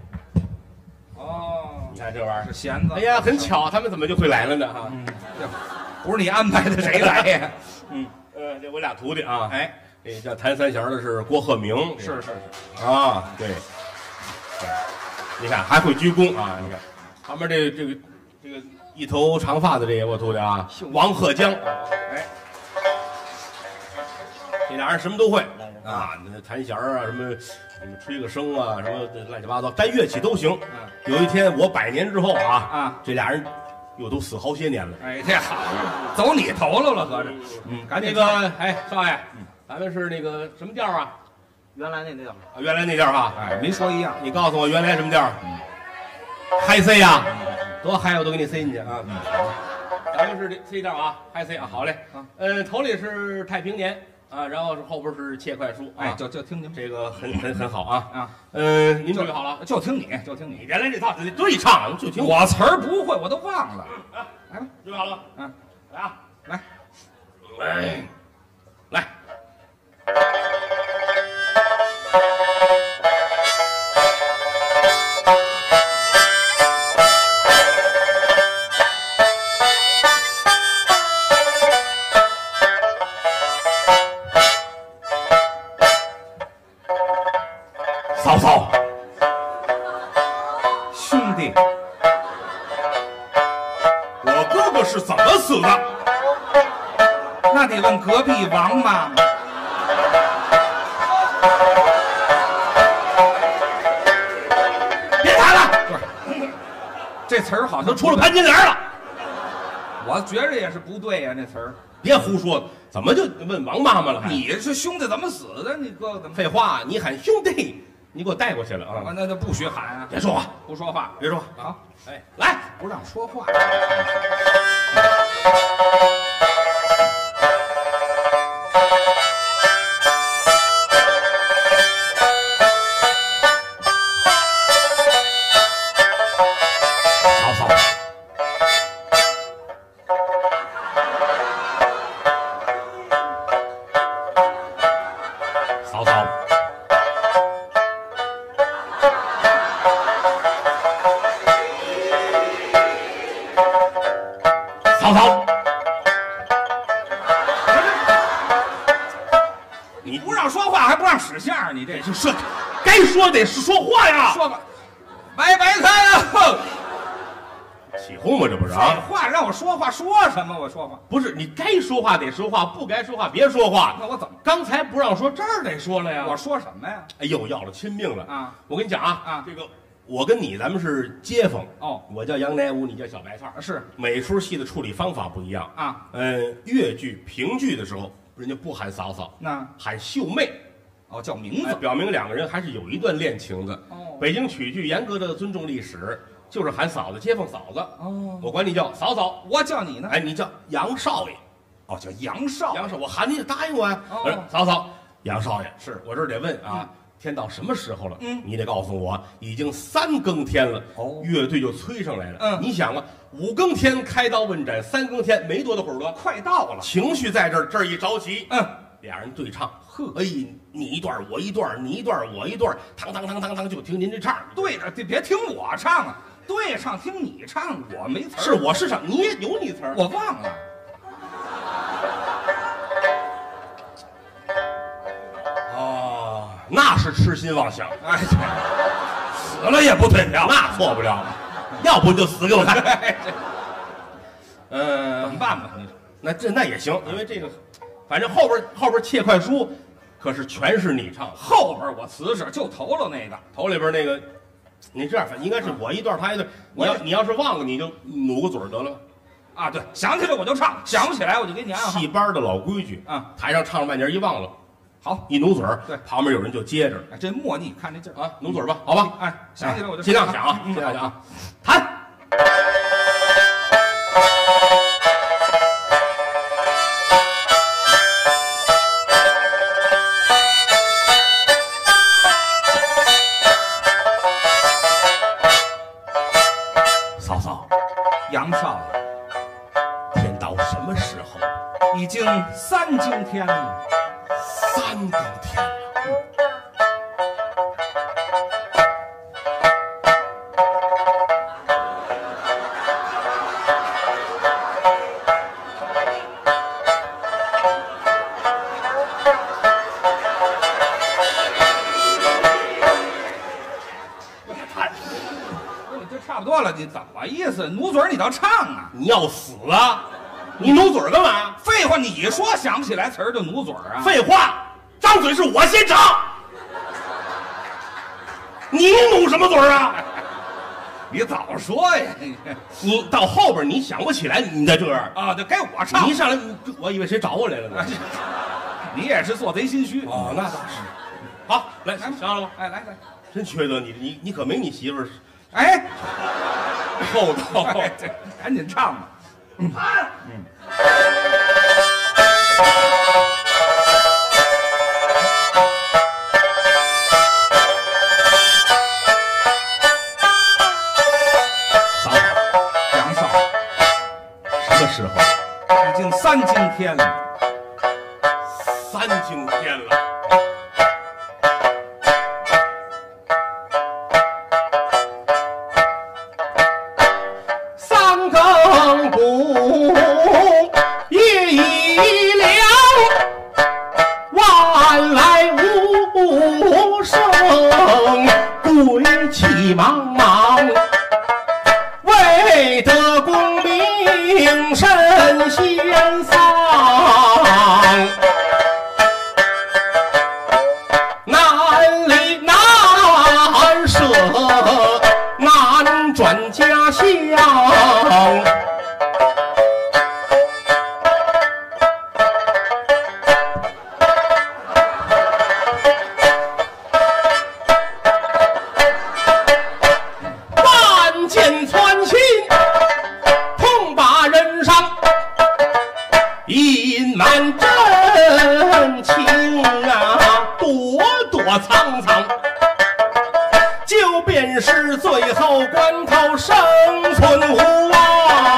哦， 你看这玩意儿是弦子。 哎呀，很巧，他们怎么就会来了呢？哈， 不是你安排的，谁来呀？ 这我俩徒弟啊， 哎， 这叫弹三弦的是郭鹤鸣， 是啊，对，你看还会鞠躬啊，你看旁边这个一头长发的这个我徒弟啊，王鹤江， 哎， 这俩人什么都会啊，那弹弦啊，什么吹个声啊，什么乱七八糟，单乐器都行。有一天我100年之后啊，这俩人又都死好些年了。 哎，这好，走你头了合着。 赶紧哎，少爷，咱们是那个什么调啊？ 原来那调啊，原来那调哈。 哎，没说一样。 你告诉我原来什么调？嗨 C 呀，多嗨我都给你塞进去啊。咱们是这 C 调啊，嗨 C 啊，好嘞。头里是太平年。啊，然后是后边是切块书， 哎，就听您这个很好啊啊， 您准备好了？ 就听你， 原来这套得对唱，就听我词儿不会，我都忘了。来吧， 准备好了？来啊，来。嫂嫂， 兄弟， 我哥哥是怎么死的？ 那得问隔壁王妈妈。 别弹了， 不是，这词儿好像都出了潘金莲了。 我觉着也是不对呀，这词儿。 别胡说，怎么就问王妈妈了？ 你是兄弟怎么死的？你哥怎么？ 废话，你喊兄弟，你给我带过去了啊！ 那不许喊啊！ 别说话， 不说话， 别说话。 好， 哎，来， 不让说话。 曹操， 你不让说话还不让使相，你这就是该说得是说话呀。 说吧，白开啊！ 起哄吗？这不是啊？ 话让我说话，说什么？我说话不是你该说话得说话，不该说话别说话。 那我怎么？ 刚才不让说，这儿得说了呀。 我说什么呀？ 哎呦，要了亲命了啊！ 我跟你讲啊，这个我跟你咱们是街坊哦， 我叫杨乃武，你叫小白菜是每出戏的处理方法不一样啊。 越剧、评剧的时候，人家不喊嫂嫂， 那喊秀妹。 哦，叫名字， 表明两个人还是有一段恋情的。 哦， 北京曲剧严格的尊重历史，就是喊嫂子，街坊嫂子。 哦， 我管你叫嫂嫂， 我叫你呢。 哎，你叫杨少爷。 哦，叫杨少， 我喊你答应我呀。嫂嫂，杨少爷，是我这儿得问啊，天到什么时候了？你得告诉我，已经3更天了。哦，乐队就催上来了。你想啊，5更天开刀问斩，3更天没多大会儿了， 快到了。 情绪在这儿，这儿一着急，俩人对唱，哎，你一段我一段，你一段我一段，当当当当当，就听您这唱。 对着，别听我唱啊，对唱听你唱，我没词儿。 是我是唱，你也有你词儿， 我忘了。 哦，那是痴心妄想。 哎，死了也不退票， 那错不了。要不就死给我看。 怎么办吧？你那也行，因为这个，反正后边切块书， 可是全是你唱， 后边我瓷实，就头了那个， 头里边那个，你这样反正应该是我一段他一段，你要是忘了你就努个嘴得了。 啊，对，想起来我就唱，想不起来我就给你按好。 戏班的老规矩啊， 台上唱了半截一忘了， 好一努嘴儿， 对， 旁边有人就接着。 哎，这默念，看这劲儿啊，努嘴儿吧，好吧？ 哎，想起来我就尽量想啊，尽量想啊，弹。嫂嫂， 杨少爷，天到什么时候？ 已经3更天了。 3更天了。 差不多了，你怎么意思？努嘴你倒唱啊！ 你要死啊！你努嘴干嘛？ 废话，你说想不起来词儿就努嘴啊？ 废话，张嘴是我先唱，你努什么嘴啊？ 你早说呀！ 你到后边你想不起来，你再这样啊？就该我唱。 你一上来，我以为谁找我来了呢？ 你也是做贼心虚哦，那倒是。好，来，想好了吗？ 哎，来， 真缺德你可没你媳妇儿。 哎， 厚道， 赶紧唱吧。 嫂嫂， 杨少， 什么时候？ 已经3更天了。 3更天了。夜已了，晚来无声，归期茫茫，为得功名身先丧，难离难舍，难转家乡。隐瞒真情啊，躲躲藏藏，就便是最后关头生存无望。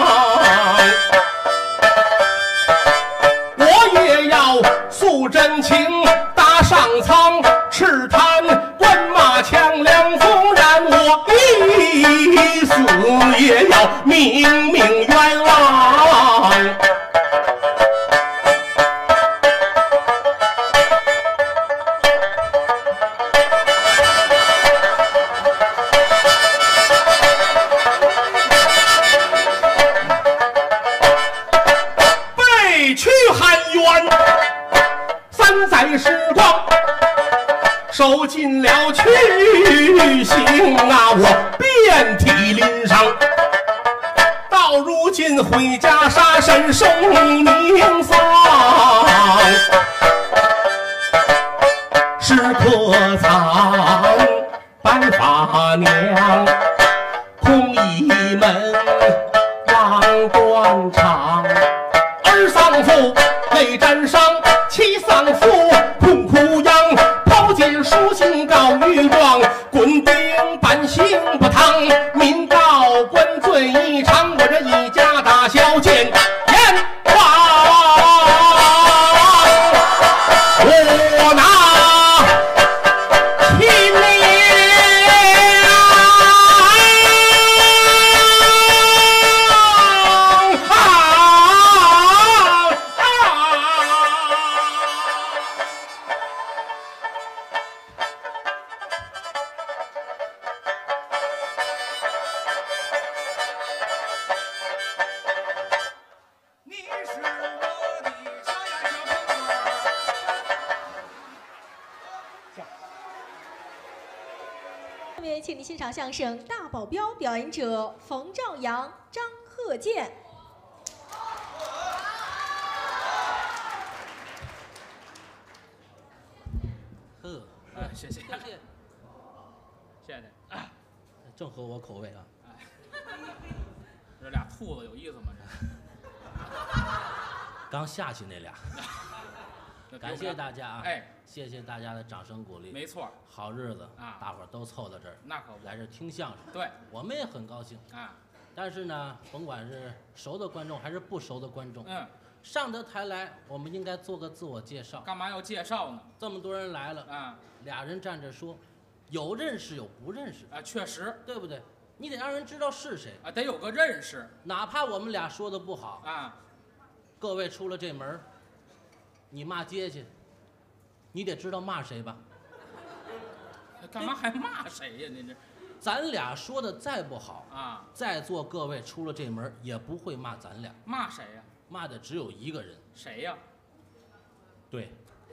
我也要诉真情，搭上苍，赤滩关马枪两纵然，我一死也要命命冤枉。3载时光，受尽了去刑啊，我遍体鳞伤。到如今回家杀身受命丧，时刻藏白发娘，空一门望断肠。儿丧父泪沾裳，妻丧夫苦苦养，抛尽书信告御状，滚钉板刑不堂，民告官罪一场，我这一家大小见阎王，我拿亲命。 天，请您欣赏相声《大保镖》，表演者冯兆阳、张鹤健。 谢谢，谢谢，谢谢， 正合我口味啊！ 这俩兔子有意思吗？ 刚下去那俩。感谢大家啊！ 哎， 谢谢大家的掌声鼓励。 没错， 好日子啊， 大伙儿都凑到这儿， 那可不， 来这听相声。 对， 我们也很高兴啊。 但是呢，甭管是熟的观众还是不熟的观众，上得台来，我们应该做个自我介绍。 干嘛要介绍呢？ 这么多人来了啊， 俩人站着说，有认识有不认识啊，确实， 对不对？你得让人知道是谁啊，得有个认识。 哪怕我们俩说的不好啊， 各位出了这门，你骂街去，你得知道骂谁吧？ 干嘛还骂谁呀？您这， 咱俩说的再不好啊， 在座各位出了这门也不会骂咱俩。 骂谁呀？ 骂的只有一个人。 谁呀？ 对，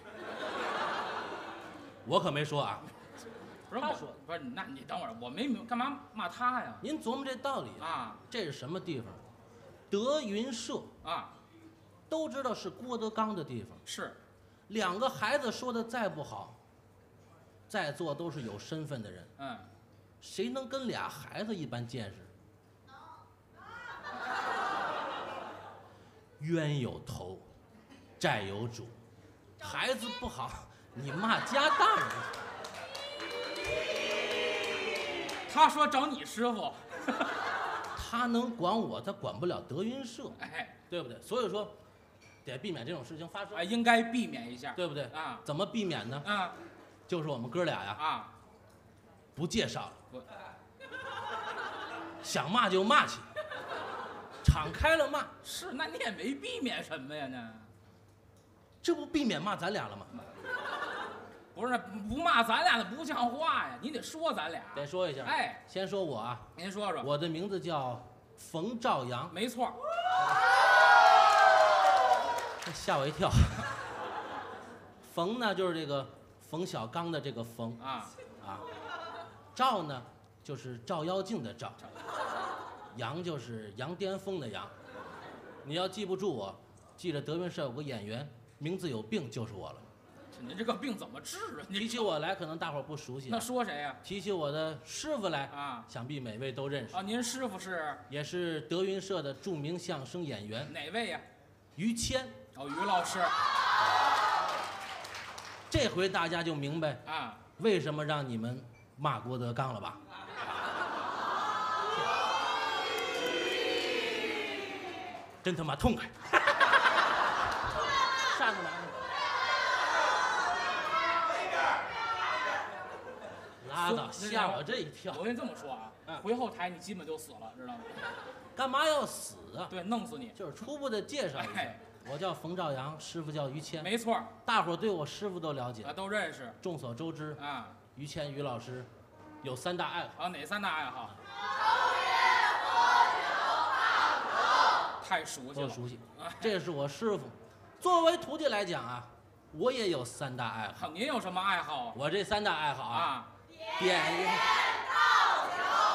我可没说啊。 不是他说，不是，那你等会儿，我没明干嘛骂他呀？ 您琢磨这道理啊？ 这是什么地方？德云社啊， 都知道是郭德纲的地方。 是， 两个孩子说的再不好，在座都是有身份的人。谁能跟俩孩子一般见识？冤有头，债有主，孩子不好，你骂家大人。 他说找你师傅， 他能管我，他管不了德云社， 哎， 对不对？所以说，得避免这种事情发生。 哎，应该避免一下， 对不对？ 啊， 怎么避免呢？ 啊， 就是我们哥俩呀， 啊， 不介绍了，想骂就骂去。敞开了骂。 是，那你也没避免什么呀？那这不避免骂咱俩了吗？ 不是，不骂咱俩的不像话呀！你得说咱俩， 得说一下。 哎， 先说我啊， 您说说。 我的名字叫冯兆阳。 没错。 吓我一跳。冯呢，就是这个冯小刚的这个冯啊。 赵呢，就是照妖镜的照。杨就是杨巅峰的杨，你要记不住我，记着德云社有个演员，名字有病就是我了。 您这个病怎么治啊？ 提起我来，可能大伙儿不熟悉。 那说谁呀？ 提起我的师傅来啊， 想必每位都认识。 啊，您师傅是？ 也是德云社的著名相声演员。 哪位呀？ 于谦。 哦，于老师。 这回大家就明白啊， 为什么让你们骂郭德纲了吧？真他妈痛快！扇子拿着，拉倒，吓我这一跳。 我跟你这么说啊，回后台你基本就死了，知道吗？ 干嘛要死啊？ 对，弄死你。 就是初步的介绍一下，我叫冯兆阳，师傅叫于谦。 没错， 大伙儿对我师傅都了解啊，都认识。 众所周知啊， 于谦于老师有3大爱好。 啊，哪3大爱好？太熟悉了， 熟悉。这是我师傅。作为徒弟来讲啊，我也有3大爱好。 您有什么爱好啊？ 我这3大爱好啊，点烟、倒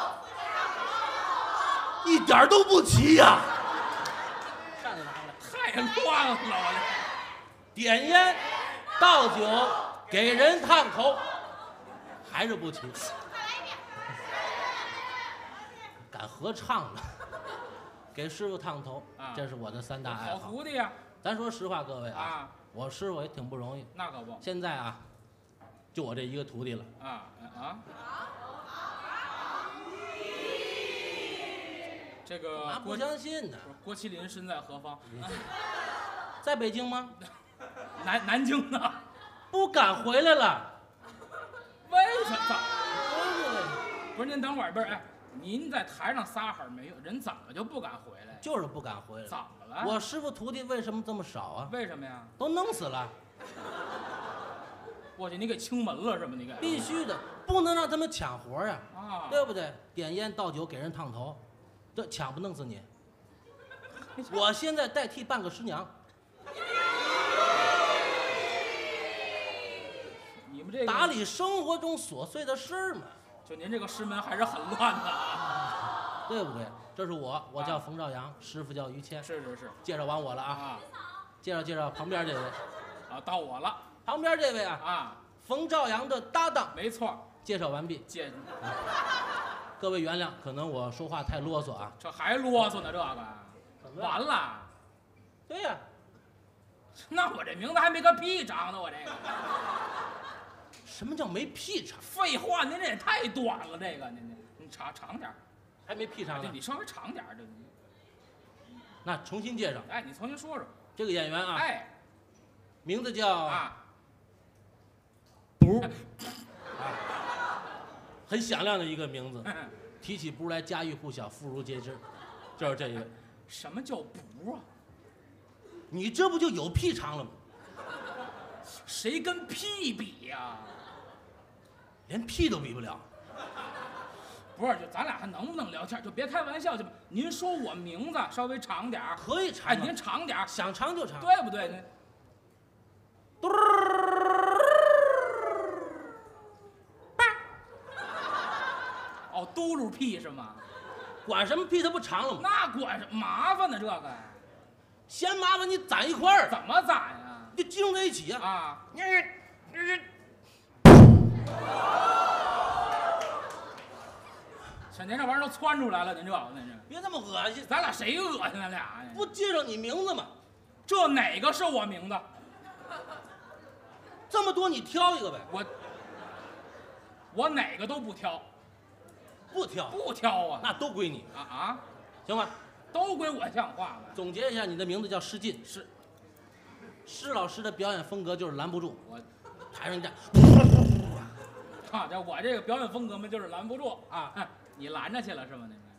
酒、一点都不齐呀。扇子拿过来。 太乱了，我这。点烟、倒酒、给人烫头，还是不齐。敢合唱了。给师傅烫头，这是我的3大爱好。 好徒弟呀！ 咱说实话，各位啊，我师傅也挺不容易。 那可不。 现在啊，就我这一个徒弟了。 这个不相信呢？ 郭麒麟身在何方？ 在北京吗？ 南京呢？ 不敢回来了。 为什么？不是您等会儿，不是哎。您在台上撒喊没有？人怎么就不敢回来？ 就是不敢回来。 怎么了？ 我师傅徒弟为什么这么少啊？ 为什么呀？ 都弄死了。 我去，你给清门了是吗？你给？ 必须的，不能让他们抢活呀！ 啊， 对不对？点烟倒酒给人烫头，这抢不弄死你。我现在代替半个师娘。 你们这打理生活中琐碎的事儿嘛。 就您这个师门还是很乱的啊， 对不对？这是我叫冯兆阳，师傅叫于谦。 是是是， 介绍完我了啊，介绍旁边这位。 啊，到我了。 旁边这位啊，冯兆阳的搭档。 没错。 介绍完毕。各位原谅，可能我说话太啰嗦啊。 这还啰嗦呢，这个完了。 对呀。 那我这名字还没个屁长呢，我这个。 什么叫没屁长？ 废话，您这也太短了，这个您长点， 还没屁长呢。 你稍微长点这。 那重新介绍。 哎，你重新说说。 这个演员啊， 哎， 名字叫不， 很响亮的一个名字。提起不来，家喻户晓，妇孺皆知。就是这一位。 什么叫不啊？ 你这不就有屁长了吗？ 谁跟屁比呀？ 连屁都比不了。 不是，就咱俩还能不能聊天？就别开玩笑去吧。您说我名字稍微长点儿， 可以长。 哎，您长点儿， 想长就长， 对不对？您。哦，嘟噜屁是吗？ 管什么屁，它不长了吗？ 那管什么麻烦呢？这个嫌麻烦，你攒一块儿。 怎么攒呀？ 就集中在一起啊！这您这玩意儿都窜出来了，您这别那么恶心， 咱俩谁恶心咱俩呀？ 不介绍你名字吗？ 这哪个是我名字？ 这么多你挑一个呗。 我哪个都不挑。 不挑？ 不挑啊！ 那都归你啊！ 行吧， 都归我，像话吗？ 总结一下，你的名字叫施进。施老师的表演风格就是拦不住， 我台上一站， 这我这个表演风格嘛，就是拦不住啊！你拦着去了是吗？您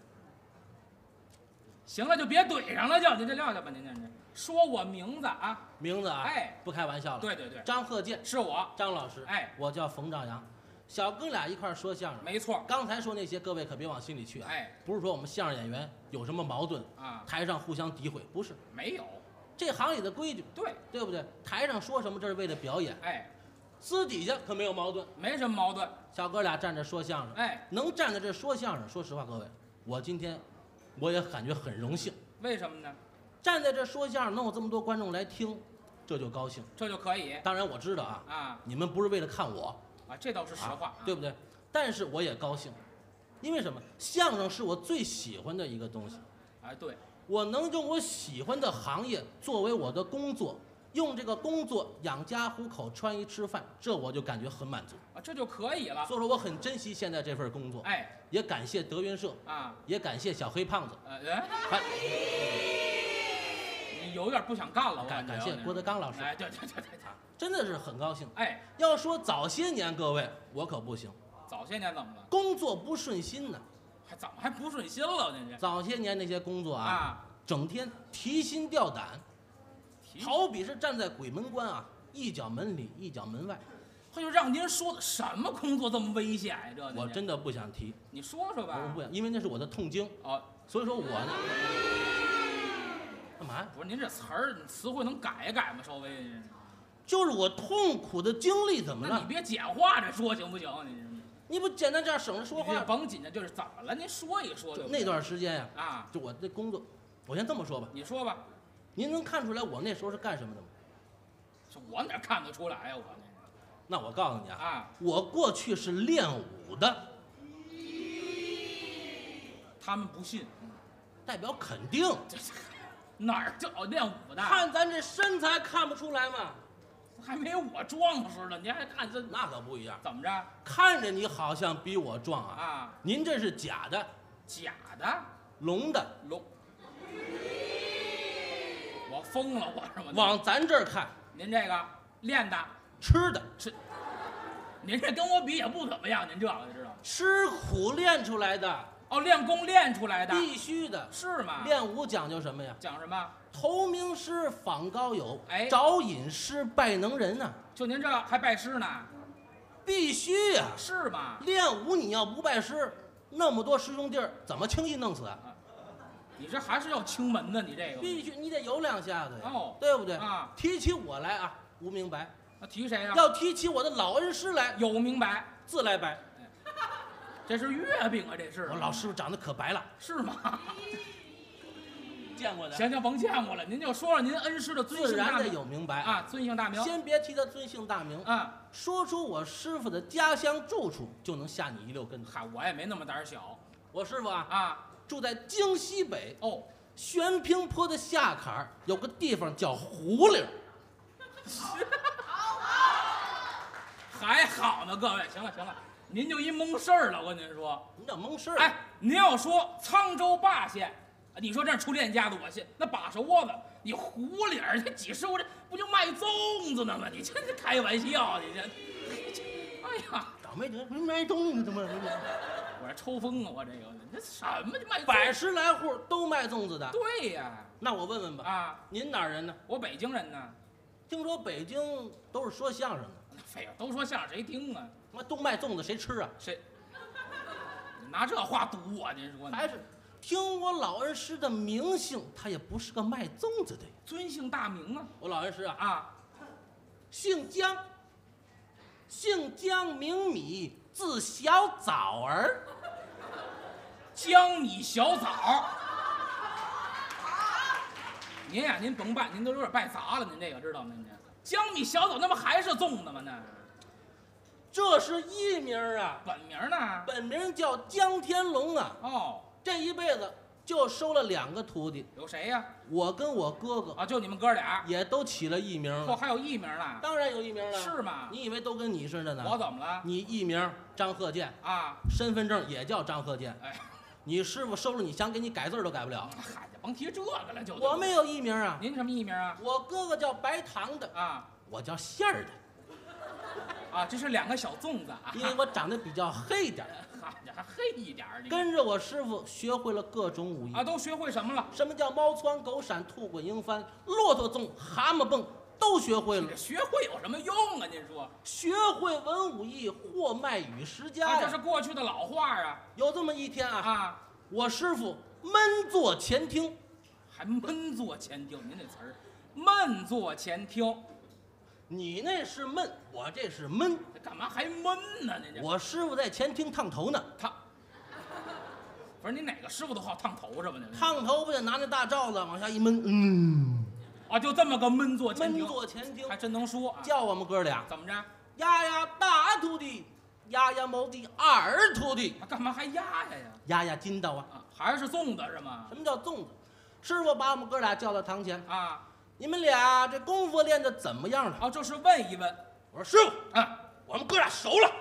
行了，就别怼上了，您这撂下吧，您这说我名字啊， 名字啊， 哎， 不开玩笑了。 对， 张鹤健是我， 张老师， 哎， 我叫冯兆阳，小哥俩一块说相声。 没错， 刚才说那些各位可别往心里去啊， 哎， 不是说我们相声演员有什么矛盾啊， 台上互相诋毁，不是， 没有。 这行里的规矩，对不对？台上说什么，这是为了表演， 哎， 私底下可没有矛盾， 没什么矛盾。 小哥俩站着说相声， 哎， 能站在这说相声，说实话，各位，我今天我也感觉很荣幸。 为什么呢？ 站在这说相声，能有这么多观众来听，这就高兴， 这就可以。 当然我知道你们不是为了看我这倒是实话， 对不对？但是我也高兴，因为什么？相声是我最喜欢的一个东西， 对。 我能用我喜欢的行业作为我的工作，用这个工作养家糊口、穿衣吃饭，这我就感觉很满足这就可以了。 所以说我很珍惜现在这份工作，也感谢德云社也感谢小黑胖子， 你有点不想干了， 感谢郭德纲老师， 对， 真的是很高兴。 要说早些年各位，我可不行， 早些年怎么了？ 工作不顺心呢。 怎么还不顺心了？您这早些年那些工作整天提心吊胆，好比是站在鬼门关一脚门里一脚门外。 就让您说的什么工作这么危险呀？这我真的不想提。 你说说吧。 我不想，因为那是我的痛经所以说我呢，干嘛呀？ 不是您这词汇能改一改吗？稍微就是我痛苦的经历，怎么了？ 你别简化着说行不行？ 你不简单这样省着说话？ 甭紧张，就是怎么了？您说一说。 那段时间就我这工作，我先这么说吧。 你说吧。 您能看出来我那时候是干什么的吗？ 我哪看得出来呀？ 那我告诉你我过去是练武的。 他们不信， 代表肯定。 哪儿叫练武的？ 看咱这身材看不出来吗？ 还没我壮实呢，您还看这？ 那可不一样。 怎么着？ 看着你好像比我壮您这是假的。 假的？ 隆的。 隆。我疯了，我是吗？ 往咱这儿看， 您这个练的， 吃的， 您这跟我比也不怎么样，您这个知道吗？ 吃苦练出来的。 练功练出来的， 必须的。 是吗？ 练武讲究什么呀？ 讲什么？ 投名师，访高友，找隐师，拜能人就您这还拜师呢？ 必须呀！ 是吗？ 练武你要不拜师，那么多师兄弟儿怎么轻易弄死你这还是要清门的，你这个必须，你得有两下子呀， 对不对提起我来无名白。 提谁呀？ 要提起我的老恩师来， 有名白， 自来白。 这是月饼啊，这是。 我老师傅长得可白了， 是吗？ 见过的。 行，甭见过了，您就说说您恩师的尊姓大名。 自然的有明白啊，尊姓大名。 先别提他尊姓大名啊， 说出我师傅的家乡住处，就能吓你一溜跟头。 嗨，我也没那么胆小。 我师傅啊，住在京西北哦， 悬平坡的下坎儿有个地方叫胡岭。 还好呢，各位，行了，您就一蒙事儿了，我跟您说。 什么叫蒙事儿？ 哎，您要说沧州霸县，你说这是出练家子，我信。那把手窝子，你胡岭这几十，我这不就卖粽子呢吗？你这开玩笑，你这，哎呀， 倒霉得卖粽子怎么？ 我这抽风啊，我这个，这什么卖 ？100来户都卖粽子的。 对呀。 那我问问吧， 啊， 您哪儿人呢？ 我北京人呢。 听说北京都是说相声的。 废话，都说相声谁听啊？ 那都卖粽子谁吃啊？ 谁？拿这话堵我，您说呢？ 还是听我老恩师的名姓，他也不是个卖粽子的。 尊姓大名啊？ 我老恩师啊， 姓姜，姓姜名米，字小枣儿。 江米小枣。您呀，您甭拜，您都有点拜砸了，您这个知道吗？您江米小枣，那不还是粽子吗？那这是艺名啊， 本名呢？ 本名叫姜天龙啊。 哦， 这一辈子就收了2个徒弟。 有谁呀？ 我跟我哥哥啊，就你们哥俩也都起了艺名了。 还有艺名呢？ 当然有艺名了。 是吗？ 你以为都跟你似的呢？ 我怎么了？ 你艺名张鹤健啊， 身份证也叫张鹤健。 哎， 你师傅收了你，想给你改字都改不了。 嗨，甭提这个了，就我没有艺名啊。 您什么艺名啊？ 我哥哥叫白糖的啊， 我叫馅儿的。 啊，这是2个小粽子啊， 因为我长得比较黑一点。 哈，这还黑一点儿。 跟着我师傅学会了各种武艺啊，都学会什么了？ 什么叫猫窜狗闪、兔滚鹰翻、骆驼纵、蛤蟆蹦，都学会了。 学会有什么用啊？您说？ 学会文武艺，货卖与十家呀。 这是过去的老话啊。 有这么一天啊，我师傅闷坐前厅， 还闷坐前厅，您这词儿，闷坐前厅。 你那是闷，我这是闷。 干嘛还闷呢？您这。 我师傅在前厅烫头呢。 不是你哪个师傅都好烫头是吧？ 烫头不得拿那大罩子往下一闷， 就这么个闷坐前厅。 闷坐前厅还真能说。 叫我们哥俩怎么着？ 压压大徒弟，压压某的2徒弟。 干嘛还压呀？ 压压筋道啊！ 还是粽子是吗？ 什么叫粽子？师傅把我们哥俩叫到堂前啊， 你们俩这功夫练得怎么样了？ 就是问一问。 我说师傅我们哥俩熟了。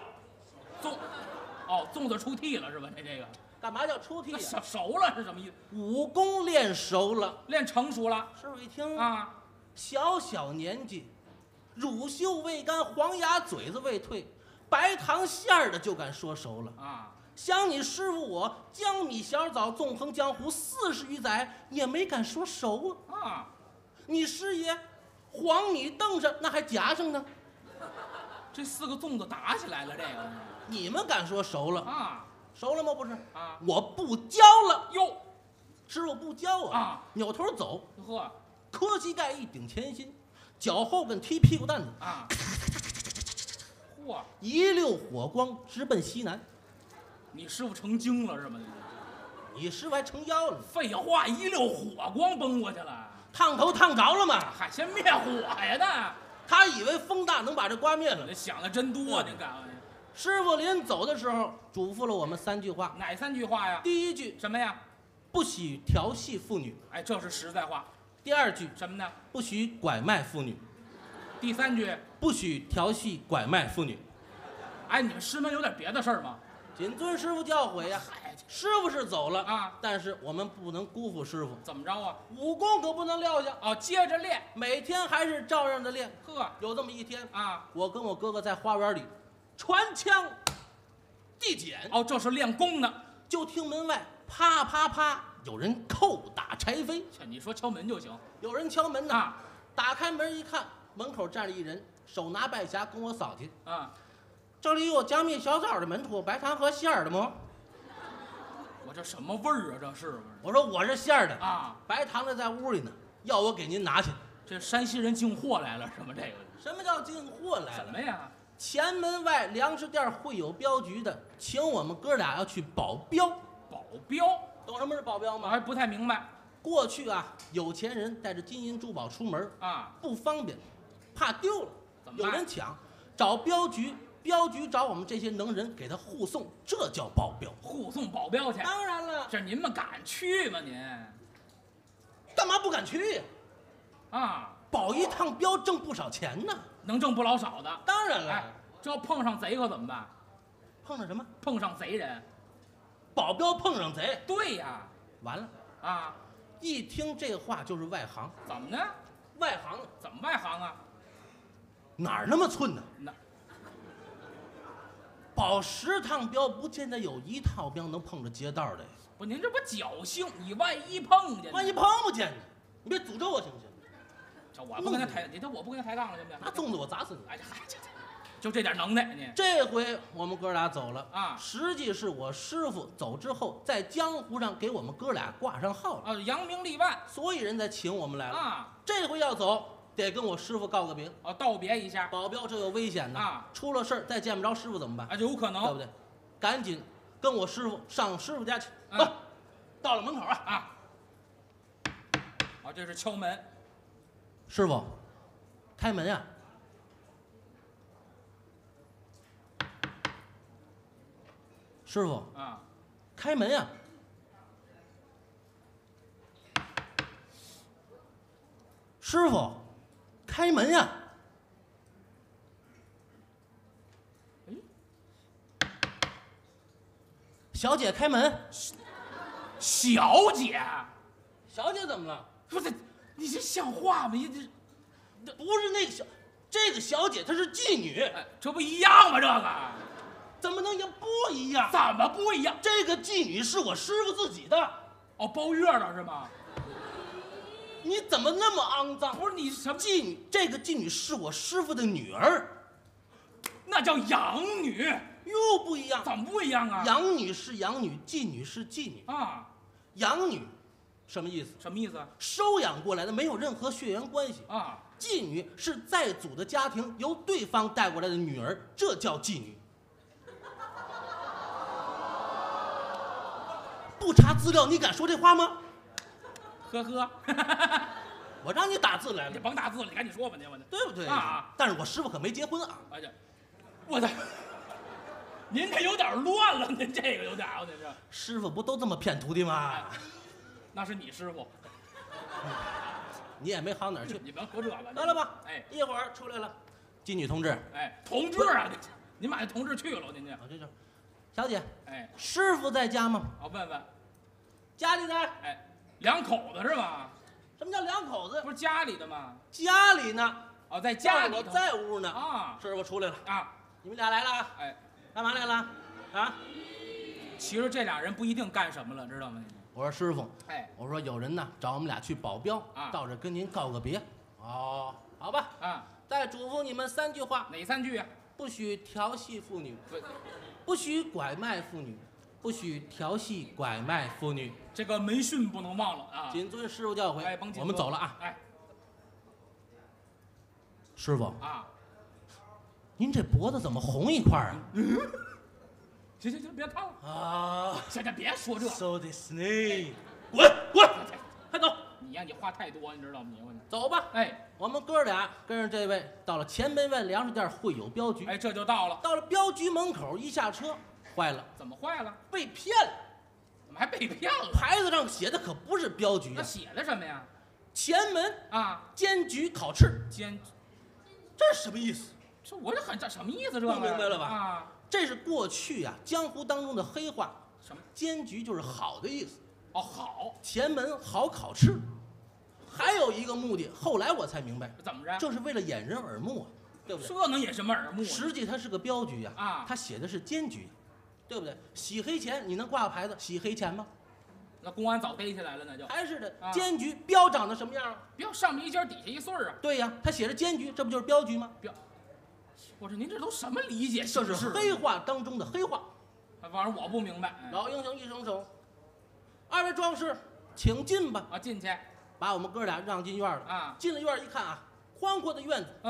粽子出屉了是吧？这个干嘛叫出屉啊？熟了是什么意思？ 武功练熟了， 练成熟了。 师傅一听啊， 小年纪，乳臭未干，黄牙嘴子未退，白糖馅儿的就敢说熟了啊！ 想你师傅我江米小枣纵横江湖40余载，也没敢说熟啊！你师爷黄米凳上那还夹上呢。 这4个粽子打起来了，这个你们敢说熟了啊？ 熟了吗？不是啊， 我不教了哟， 师傅不教啊！扭头走， 呵， 磕膝盖一顶前心，脚后跟踢屁股蛋子啊，嚯， 一溜火光直奔西南。 你师傅成精了是吗？ 你师傅还成妖了？ 废话，一溜火光崩过去了， 烫头烫着了吗？ 还先灭火呀呢？ 他以为风大能把这刮灭了。 你想的真多，您干嘛？ 师傅临走的时候嘱咐了我们3句话。 哪3句话呀？ 第1句什么呀？ 不许调戏妇女。 哎，这是实在话。 第2句什么呢？ 不许拐卖妇女。 第3句不许调戏拐卖妇女。 哎，你们师门有点别的事儿吗？ 谨遵师傅教诲呀。师傅是走了啊， 但是我们不能辜负师傅。 怎么着啊？ 武功可不能撂下接着练， 每天还是照样的练。 呵， 有这么一天啊， 我跟我哥哥在花园里传枪递剪。 这是练功呢。 就听门外啪啪啪，有人叩打柴扉。 你说敲门就行。 有人敲门呢啊， 打开门一看，门口站着一人，手拿拜匣跟我扫去啊。 这里有江米小枣的门徒，白糖和馅儿的吗？ 我这什么味儿啊？这是不是？ 我说我是馅儿的啊， 白糖的在屋里呢，要我给您拿去。 这山西人进货来了是吗？这个什么叫进货来了？ 什么呀？ 前门外粮食店会有镖局的，请我们哥俩要去保镖。 保镖， 懂什么是保镖吗？ 我还不太明白过去啊，有钱人带着金银珠宝出门啊， 不方便，怕丢了， 怎么办有人抢，找镖局，镖局找我们这些能人给他护送，这叫保镖。 护送保镖去。 当然了， 这您们敢去吗？您干嘛不敢去呀？ 啊， 保一趟镖挣不少钱呢。 能挣不老少的。 当然了， 哎，这要碰上贼可怎么办？ 碰上什么？ 碰上贼人。 保镖碰上贼， 对呀， 完了。 啊， 一听这话就是外行， 怎么呢？ 外行怎么外行啊？ 哪儿那么寸呢？ 那保10趟镖，不见得有1套镖能碰着街道的呀。 不，您这不侥幸？你万一碰见， 万一碰不见呢？你别诅咒我行不行？ 这我不跟他抬，我不跟他抬杠了，行不行？ 那粽子我砸死你！ 哎呀，就这点能耐，你这回我们哥俩走了啊， 实际是我师傅走之后，在江湖上给我们哥俩挂上号了啊，扬名立万， 所以人才请我们来了啊。 这回要走，得跟我师傅告个别。 哦，道别一下保镖这有危险的啊， 出了事儿再见不着师傅怎么办？ 啊，有可能， 对不对？赶紧跟我师傅上师傅家去。 嗯走，到了门口啊， 啊。哦，这是敲门， 师傅，开门呀！师傅， 啊， 开门呀！师傅，开门呀！小姐，开门！ 小姐， 小姐怎么了？ 不是，你这像话吗？你这不是那个这个小姐她是妓女， 哎，这不一样吗？这个怎么能也不一样？ 怎么不一样？ 这个妓女是我师傅自己的， 哦，包月了是吗？ 你怎么那么肮脏？ 不是你什么？ 妓女，这个妓女是我师傅的女儿， 那叫养女， 又不一样。 怎么不一样啊？ 养女是养女，妓女是妓女。 啊， 养女什么意思？ 什么意思啊？ 收养过来的，没有任何血缘关系。 啊， 妓女是在祖的家庭由对方带过来的女儿，这叫妓女。不查资料，你敢说这话吗？ 呵呵， 我让你打字来你了， 甭打字了，你赶紧说吧，你我这。 对不对啊？ 但是我师傅可没结婚啊。 哎呀，我的，您这有点乱了，您这个有点啊，您这。 师傅不都这么骗徒弟吗？ 那是你师傅， 你也没好哪儿去。 你甭说这个。 得了吧？ 哎， 一会儿出来了，妓女同志。 哎，同志啊，您把那同志去了，您这。 啊，这就，小姐， 哎， 师傅在家吗？ 我问问， 家里呢？ 哎，两口子是吗？ 什么叫两口子？ 不是家里的吗？ 家里呢？ 哦，在家里我头在屋呢。 啊师傅出来了， 啊， 你们俩来了啊？ 哎， 干嘛来了？啊？ 其实这俩人不一定干什么了，知道吗？ 我说师傅， 哎， 我说有人呢找我们俩去保镖， 啊到这跟您告个别。哦，好吧。 啊， 再嘱咐你们3句话： 哪3句啊？ 不许调戏妇女， 不， 不许拐卖妇女，不许调戏拐卖妇女。 这个门训不能忘了啊！ 谨遵师傅教诲。 哎，甭紧我们走了啊。 哎， 师傅， 啊， 您这脖子怎么红一块啊？ 行，别看了， 啊现在别说这个， ，so this name，滚滚，快走， 你呀，你话太多，你知道吗？你我走吧。 哎我们哥俩跟着这位到了前门外粮食店会友镖局。 哎，这就到了， 到了镖局门口，一下车，坏了， 怎么坏了？ 被骗了。 怎么还被骗了？ 牌子上写的可不是镖局啊， 那写的什么呀？ 前门啊， 监局烤翅，这是什么意思？ 这我这什么意思？这个不明白了吧啊， 这是过去啊江湖当中的黑话， 什么？ 监局就是好的意思， 哦，好， 前门好烤翅。还有一个目的，后来我才明白， 怎么着？ 这是为了掩人耳目啊，对不对？ 这能掩什么耳目啊？ 实际它是个镖局啊它写的是监局，对不对？洗黑钱，你能挂个牌子洗黑钱吗？ 那公安早逮起来了，那就还是的， 啊监局镖长得什么样啊？ 标上面一尖底下一穗儿啊。 对呀，他写着监局，这不就是镖局吗？ 我说您这都什么理解这形式？ 是黑话当中的黑话。 反正我不明白。哎老英雄一伸手，二位壮士，请进吧。 啊，进去把我们哥俩让进院了。 啊， 进了院一看啊，宽阔的院子， 嗯，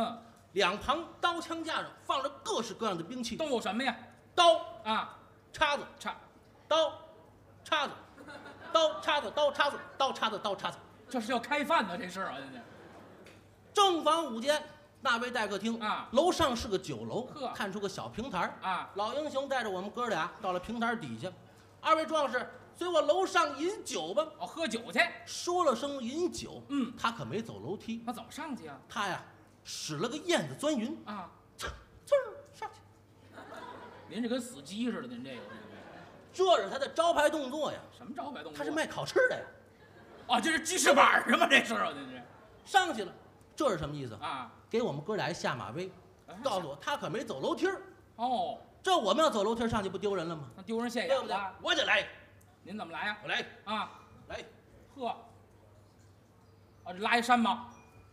两旁刀枪架上放着各式各样的兵器， 都有什么呀？ 刀、 啊， 叉子、刀、叉子、刀、叉子、刀、叉子、刀、叉子、刀、叉子。 这是要开饭的，这是啊，这正房五间，那为待客厅啊， 楼上是个酒楼， 呵， 看出个小平台啊。 老英雄带着我们哥俩到了平台底下，二位壮士随我楼上饮酒吧。 哦，喝酒去。 说了声饮酒， 嗯， 他可没走楼梯， 那怎么上去啊？ 他呀使了个燕子钻云啊， 呲儿上去。 您这跟死鸡似的，您这个。 这是他的招牌动作呀。 什么招牌动作？ 他是卖烤翅的呀。 哦，这是鸡翅膀是吗？这是啊，这是。 上去了，这是什么意思啊？ 给我们哥俩一下马威，告诉我他可没走楼梯儿。 哦， 这我们要走楼梯上去不丢人了吗？ 那丢人现对不对眼了。？ 我得来， 您怎么来呀？ 我来， 啊， 来， 呵，啊，这拉一山吗？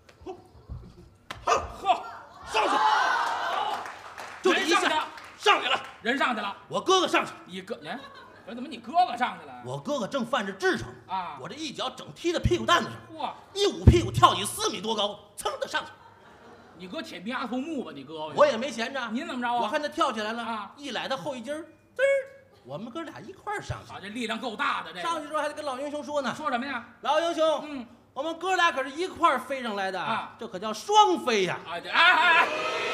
呵， 上去，就这一人上去下了， 上去了。 人上去了。 我哥哥上去， 你哥，哎，我怎么你哥哥上去了？ 我哥哥正犯着痔疮啊， 我这一脚整踢在屁股蛋子上， 嚯， 一捂屁股跳起4米多高，噌的上去。 你哥铁皮阿童木吧？你哥， 我也没闲着， 您怎么着啊？ 我看他跳起来了啊， 一揽他后一筋儿，滋儿，我们哥俩一块儿上去。 好，这力量够大的。这上去之后还得跟老英雄说呢， 说什么呀？ 老英雄， 嗯， 我们哥俩可是一块儿飞上来的啊， 这可叫双飞呀！ 啊，这哎，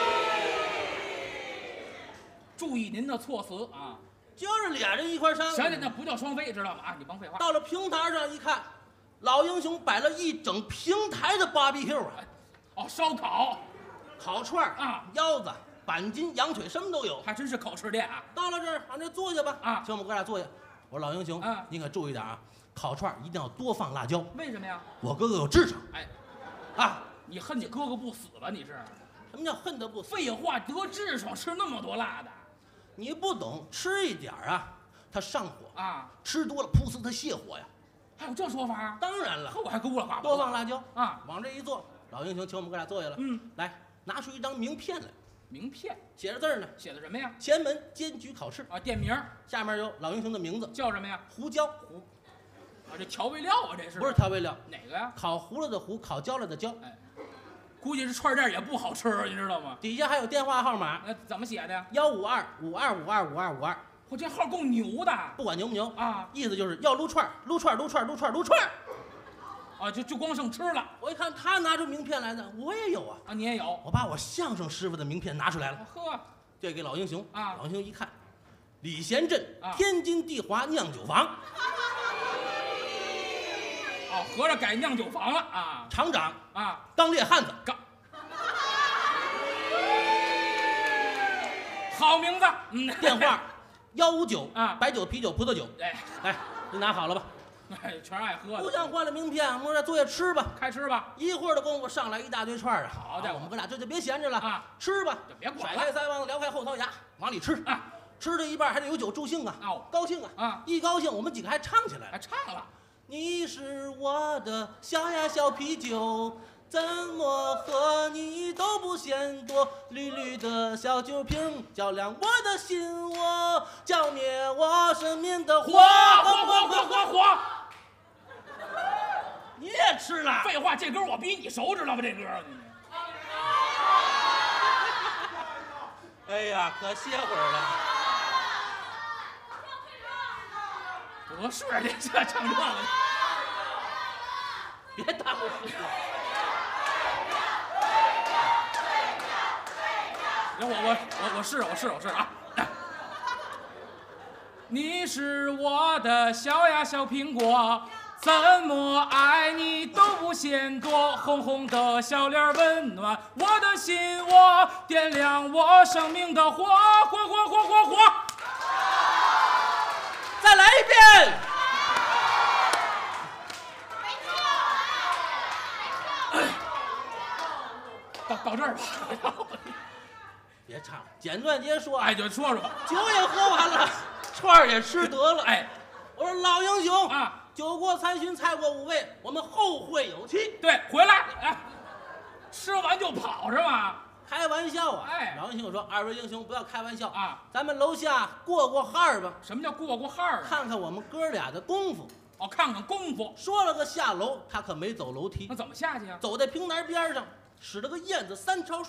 注意您的措辞啊！ 就是俩人一块儿上。 行，那不叫双飞，知道吗？啊，你甭废话。 到了平台上一看，老英雄摆了一整平台的BBQ啊， 哦，烧烤， 烤串儿啊， 腰子、板筋、羊腿，什么都有。 还真是烤翅店啊！ 到了这儿，往这坐下吧。 啊， 请我们哥俩坐下。我说老英雄， 啊， 您可注意点啊，烤串儿一定要多放辣椒。 为什么呀？ 我哥哥有痔疮。 哎， 啊， 你恨你哥哥不死吧？你是？ 什么叫恨得不死？ 废话，得痔疮吃那么多辣的你不懂，吃一点儿啊，它上火啊， 吃多了噗呲它泻火呀。 还有这说法啊？ 当然了， 我还勾了话， 多放辣椒啊。 往这一坐，老英雄请我们哥俩坐下了。 嗯， 来，拿出一张名片来， 名片写着字儿呢。 写的什么呀？ 前门煎焗烤翅啊，店名下面有老英雄的名字， 叫什么呀？ 胡椒。 啊，这调味料啊，这是不是调味料， 哪个呀？ 烤糊了的糊，烤焦了的焦。 哎，估计这串店也不好吃，你知道吗？ 底下还有电话号码， 那怎么写的呀 152-5252-5252。 我这号够牛的不管牛不牛啊！ 意思就是要撸串，撸串，撸串，撸串，撸串。 啊，就光剩吃了。 我一看他拿出名片来的，我也有啊。 啊，你也有？ 我把我相声师傅的名片拿出来了， 呵， 对给老英雄啊。 老英雄一看，李贤镇啊， 天津地华酿酒坊。 哦，合着改酿酒坊了啊！ 厂长啊， 刚烈汉子。 好名字。嗯， 电话159 啊， 白酒、啤酒、葡萄酒。 哎， 来，您拿好了吧？ 哎，全爱喝的。 不像换了名片，我们这坐下吃吧。 开吃吧。 一会儿的功夫上来一大堆串儿啊！ 好家伙， 我们哥俩这就别闲着了啊， 吃吧， 就别管了。 甩开腮帮子，撩开后槽牙，往里吃啊！ 吃这一半还得有酒助兴啊！ 哦， 高兴啊！ 啊， 一高兴，我们几个还唱起来了， 还唱了。 你是我的小呀小啤酒，怎么喝你都不嫌多。绿绿的小酒瓶，照亮我的心窝，浇灭我生命的火。 火！ 你也吃了？ 废话，这歌我比你熟，知道吧？这歌。 哎呀，可歇会儿了。 不是这唱这个， 别耽误时间。 我试啊！你是我的小呀小苹果，怎么爱你都不嫌多。红红的小脸温暖我的心窝，点亮我生命的火。 再来一遍。 到这儿吧。 别唱了，简短截说。 哎，就说吧。 酒也喝完了，串儿也吃得了。 哎， 我说老英雄啊， 酒过残熏，菜过五味，我们后会有期。 对，回来。哎，吃完就跑是吧？ 开玩笑啊！ 哎， 老英雄说：“二位英雄不要开玩笑啊， 咱们楼下过号吧。” 什么叫过号啊？ 看看我们哥俩的功夫。 哦，看看功夫。 说了个下楼，他可没走楼梯。 那怎么下去啊？ 走在平台边上，使了个燕子3抄水，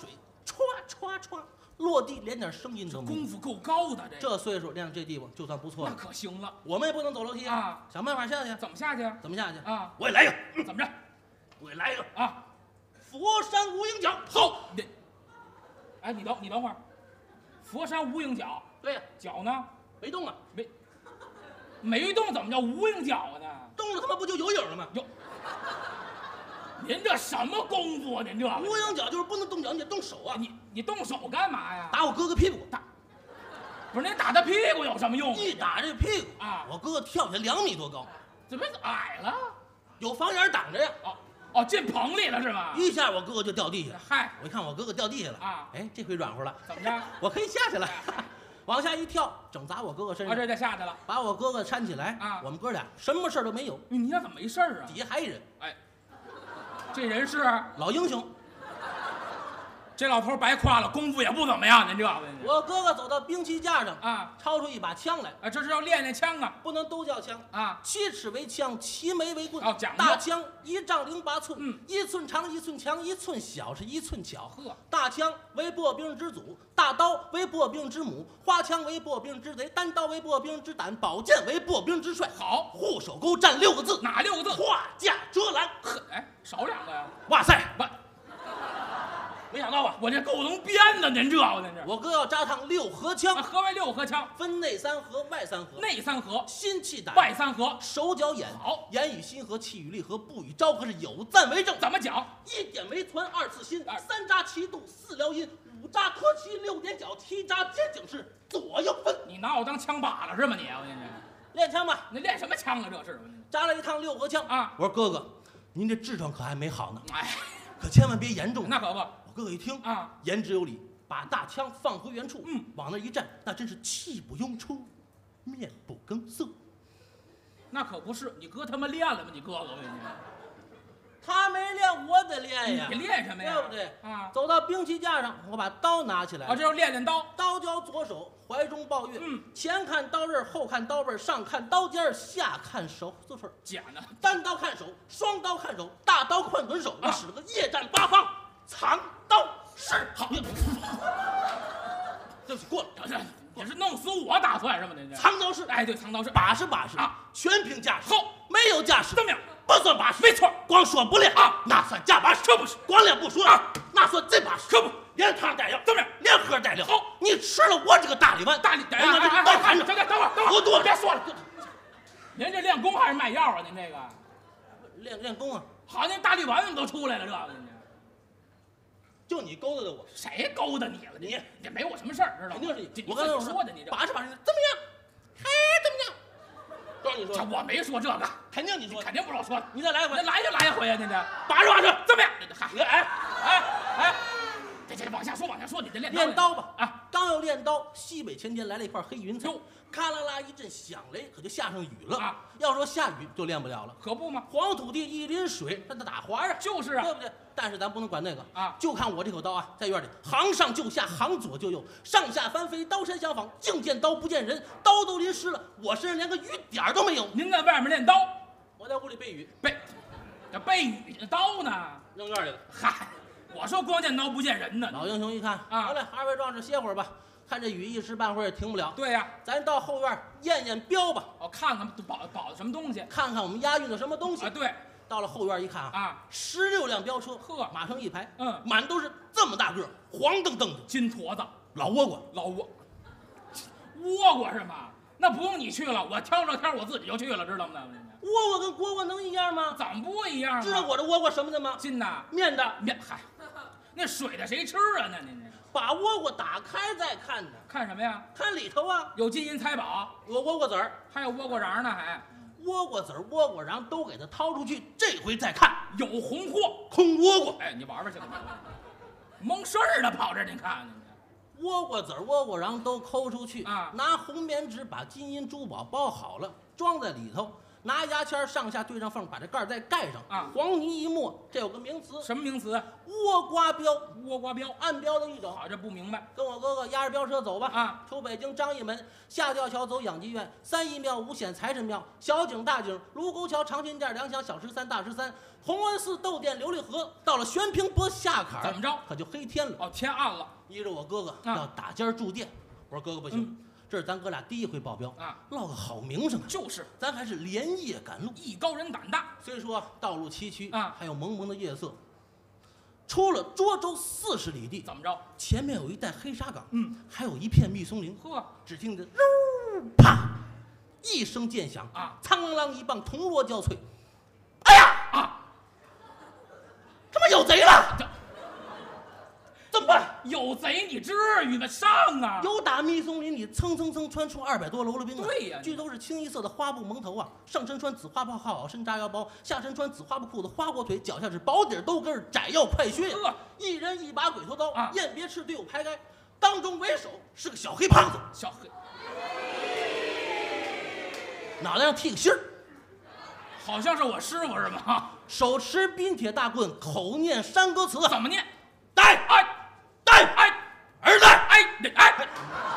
歘歘歘，落地连点声音都没有。 功夫够高的， 这岁数练这地方就算不错了。 那可行了。 我们也不能走楼梯啊， 想办法下去。 怎么下去？ 怎么下去啊？ 我也来一个。 怎么着？ 我也来一个啊！ 佛山无影脚。 好，哎，你等会儿。佛山无影脚。 对呀。 脚呢？ 没动啊。 没动怎么叫无影脚呢？ 动了他妈不就有影了吗？ 有。您这什么功夫啊？您这无影脚就是不能动脚，你得动手啊！ 你动手干嘛呀？ 打我哥哥屁股。 不是您打他屁股有什么用？ 一打这屁股啊， 我哥哥跳起来2米多高。 怎么矮了？ 有房檐挡着呀。 哦，进棚里了是吗？ 一下我哥哥就掉地下了。 嗨， 我一看我哥哥掉地下了啊， 哎，这回软和了。 怎么着？ 我可以下去了。往下一跳，整砸我哥哥身上。 这就下去了， 把我哥哥搀起来啊。 我们哥俩什么事儿都没有。 你俩怎么没事儿啊？ 底下还一人。 哎，这人是老英雄。 这老头白夸了，功夫也不怎么样。您这我哥哥走到兵器架上啊， 抄出一把枪来。 这是要练枪啊， 不能都叫枪啊。 7尺为枪，7枚为棍。 讲究。 大枪1丈08寸，1寸长1寸强，1寸小是1寸巧。 呵， 大枪为破兵之祖，大刀为破兵之母，花枪为破兵之贼，单刀为破兵之胆，宝剑为破兵之帅。 好， 护手钩占6个字， 哪6个字？ 画架遮拦。 呵，哎，少2个呀。 哇塞，没想到吧？ 我这够能编的，您这。 我哥要扎趟6合枪。 何为6合枪？ 分内3合，外3合。 内3合， 心气胆； 外3合， 手脚眼。 好， 言语心和，气与力和，不与昭和，是有赞为证。 怎么讲 ？1点为存，2次心，3扎齐肚，4撩阴，5扎磕膝，6点脚，7扎肩颈式，左右分。 你拿我当枪靶了是吗？你我跟你练枪吧。 你练什么枪啊？这是扎了一趟6合枪啊！ 我说哥哥，您这痔疮可还没好呢， 哎， 可千万别严重。 那可不。 我哥哥一听啊， 言之有理，把大枪放回原处，往那一站，那真是气不拥出，面不更色。 那可不是，你哥他妈练了吗？你哥哥，我跟你说， 他没练，我得练呀。 你练什么呀？ 对不对？ 啊， 走到兵器架上，我把刀拿起来。 这要练刀。 刀交左手，怀中抱月。前看刀刃，后看刀背，上看刀尖，下看手指缝。 假的。 单刀看手，双刀看手，大刀看准手。我使了个夜战八方，藏刀式。好。对不起，过了。 你是弄死我打算是吗？您这藏刀式。 哎，对，藏刀式， 把式啊，全凭架势。 好， 没有架势怎么样？ 不算把式。 没错， 光说不练啊， 那算假把式。 可不是， 光练不说啊，那算真把式。 可不， 连汤带药， 怎么样？ 连喝带料。 好， 你吃了我这个大礼丸， 大礼。 哎，等会儿， 不多，别说了。您这练功还是卖药啊？您这个练功啊。 好，您大力丸怎么都出来了？这就你勾搭的我， 谁勾搭你了？你也没我什么事儿，知道吗？ 肯定是你。 我刚才说的，你这把式怎么样？还怎么样？都是你说的。 我没说这个， 肯定你说的， 肯定不是我说的。 你再来一回， 来就来一回啊！您这把式怎么样？ 哎， 这往下说，你这练刀吧啊！ 刚要练刀，西北前间来了一块黑云彩，咔啦啦一阵响雷，可就下上雨了啊！ 要说下雨就练不了了， 可不吗？ 黄土地一淋水，那打滑啊！ 就是啊， 对不对？但是咱不能管那个啊， 就看我这口刀啊，在院里行上就下，行左就右，上下翻飞，刀山相仿，净见刀不见人，刀都淋湿了，我身上连个雨点都没有。 您在外面练刀， 我在屋里背雨， 这背雨的刀呢， 扔院里了。 嗨，我说光见刀不见人呢。 老英雄一看， 啊， 好嘞，二位壮士歇会儿吧，看这雨一时半会儿也停不了。 对呀， 咱到后院验验镖吧。 看看保的什么东西， 看看我们押运的什么东西啊。对。 到了后院一看啊，16辆飙车， 呵， 马成一排， 满都是这么大个，黄澄澄的金坨子， 老倭瓜， 倭瓜是吗？那不用你去了，我挑着天我自己就去了，知道吗？ 倭瓜跟蝈蝈能一样吗？ 怎么不一样？ 知道我这倭瓜什么的吗？ 金的、 面的、 嗨，那水的谁吃啊？那您把倭瓜打开再看呢？ 看什么呀？ 看里头啊， 有金银财宝， 有倭瓜子儿， 还有倭瓜瓤呢，还。 倭瓜子儿、倭瓜瓤都给它掏出去，这回再看有红货， 空倭瓜。 哎，你玩玩去吧，蒙事儿呢，跑这儿你看， 倭瓜子儿、倭瓜瓤都抠出去啊， 拿红棉纸把金银珠宝包好了，装在里头。 拿牙签上下对上缝，把这盖再盖上啊， 黄泥一抹，这有个名词， 什么名词？ 倭瓜镖， 倭瓜镖， 暗镖的一种。 好，这不明白。 跟我哥哥押着镖车走吧。 啊， 出北京张义门，下吊桥走养鸡院，三义庙、五显财神庙，小井、大井、卢沟桥、长辛店、梁乡、小石山、大石山，洪恩寺、窦店、琉璃河，到了悬平坡下坎， 怎么着？ 可就黑天了。 哦，天暗了。 依着我哥哥要打尖住店，我说哥哥不行，这是咱哥俩第一回报镖啊， 落个好名声啊。 就是， 咱还是连夜赶路， 艺高人胆大。 虽说道路崎岖啊， 还有蒙蒙的夜色。出了涿州40里地， 怎么着？ 前面有一带黑沙岗，还有一片密松林。 呵， 只听着啪一声剑响啊， 苍啷一棒，铜锣交脆。哎呀啊！他妈有贼了！怎么办？ 有贼你至于吗？上啊！ 有打密松林里蹭蹭蹭穿出200多喽啰兵啊！ 对呀， 俱都是清一色的花布蒙头啊，上身穿紫花袍好身扎腰包，下身穿紫花布裤子花裹腿，脚下是薄底兜跟窄腰快靴呀。一人一把鬼头刀啊，雁别翅队伍排开，当中为首是个小黑胖子， 小黑， 脑袋上剃个芯儿， 好像是我师傅是吗？ 手持冰铁大棍，口念山歌词， 怎么念？ 带哎。 儿子， 哎，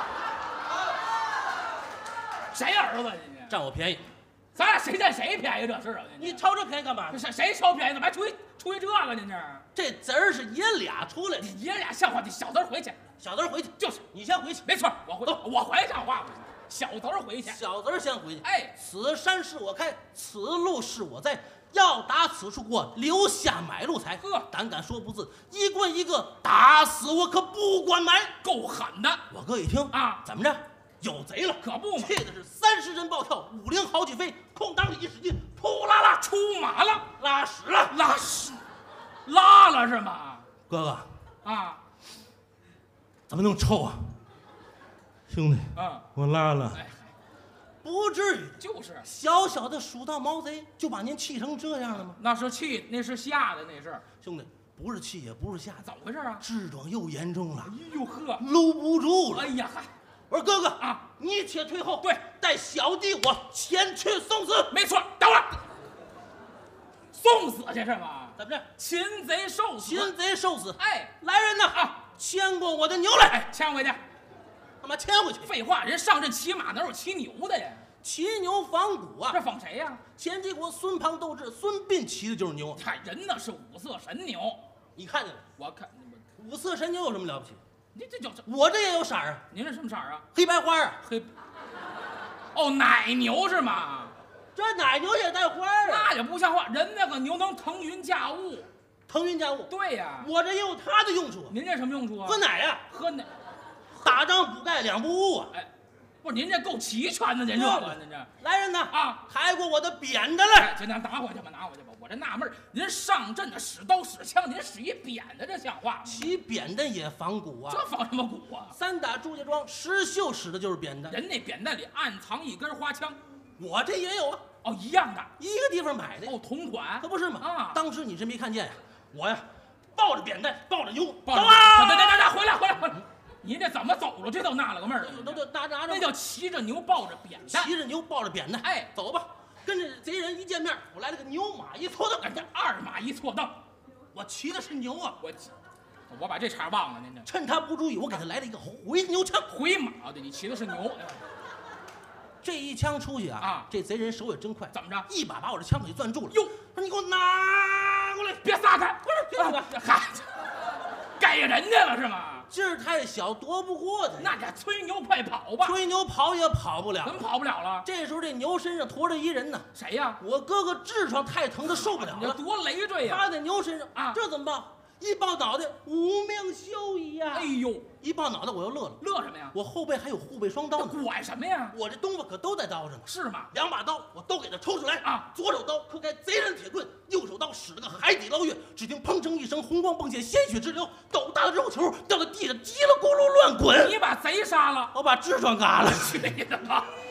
谁儿子？你占我便宜， 咱俩谁占谁便宜？这是啊？ 你抄这便宜干嘛？ 谁抄便宜？怎么还出一这个？您这贼儿是爷俩出来的， 爷俩像话？你小子回去， 小子回去， 就是你先回去。 没错，我回像话吗？小子回去， 小子先回去。 哎， 此山是我开，此路是我栽。要打此处过，留下买路财。胆敢说不字，一棍一个打死我，可不管埋。 够狠的！ 我哥一听啊，怎么着？有贼了？ 可不嘛！ 气的是30人暴跳，5灵好几飞，空当里一使劲，扑啦啦出马了， 拉屎了， 拉了是吗？ 哥哥啊， 怎么那么臭啊？兄弟，我拉了。不至于， 就是小小的蜀道毛贼就把您气成这样了吗？ 那是气，那是吓的，那是兄弟，不是气也不是吓， 怎么回事啊？ 痔疮又严重了， 哎呦呵， 搂不住了。 哎呀嗨！ 我说哥哥啊， 你且退后， 对， 带小弟我前去送死。 没错，等会儿送死去是吗？ 怎么着？ 擒贼受死！ 擒贼受死！ 哎， 来人呐！ 啊， 牵过我的牛来！ 哎，牵回去。 干嘛牵回去？ 废话，人上阵骑马哪有骑牛的呀？ 骑牛仿古啊！ 这仿谁呀？ 前几国孙庞斗智，孙膑骑的就是牛。 看人那是五色神牛， 你看见了？ 我看五色神牛有什么了不起？ 你这叫我这也有色儿啊！ 您这什么色儿啊？ 黑白花啊！ 黑。哦，奶牛是吗？ 这奶牛也带花啊！ 那也不像话，人那个牛能腾云驾雾。 腾云驾雾。 对呀， 我这也有它的用处。 您这什么用处啊？ 喝奶呀！ 喝奶。 打仗补钙2不误啊！ 哎。不是您这够齐全的，您这个，您这来人呐啊， 抬过我的扁担来！ 就拿回去吧，拿回去吧。我这纳闷，您上阵的使刀使枪，您使一扁的，这像话吗？ 骑扁担也仿古啊！ 这仿什么古啊 ？3打祝家庄石秀使的就是扁担， 人那扁担里暗藏一根花枪， 我这也有啊。 哦，一样的， 一个地方买的。 哦，同款， 可不是吗？ 啊， 当时你是没看见呀，我呀，抱着扁担，抱着牛， 走啊！回来！您这怎么走出去都纳了个闷儿了？那叫骑着牛抱着扁担， 骑着牛抱着扁担。 哎， 走吧，跟着贼人一见面，我来了个牛马一错蹬， 这2马一错蹬， 我骑的是牛啊！ 我把这茬忘了，您这趁他不注意，我给他来了一个回牛枪， 回马的，你骑的是牛。 这一枪出去啊，这贼人手也真快， 怎么着？ 一把我这枪给攥住了。 哟， 说你给我拿过来， 别撒开！ 不是， 嗨，给人家了是吗？ 劲儿太小，夺不过他。 那家吹牛快跑吧！ 吹牛跑也跑不了， 怎么跑不了了？ 这时候这牛身上驮着一人呢， 谁呀？ 我哥哥痔疮太疼，他受不了了， 多累赘呀！ 他在牛身上啊， 这怎么办？一抱脑袋，无命休矣呀！ 哎呦， 一抱脑袋我又乐了， 乐什么呀？ 我后背还有护背双刀呢， 管什么呀？ 我这东西可都在刀上呢， 是吗 ？2把刀我都给他抽出来啊！ 左手刀磕开贼人铁棍，右手刀使了个海底捞月，只听砰声一声，红光迸现，鲜血直流，斗大的肉球掉在地上，叽里咕噜乱滚。 你把贼杀了， 我把痔疮嘎了， 去你的吧！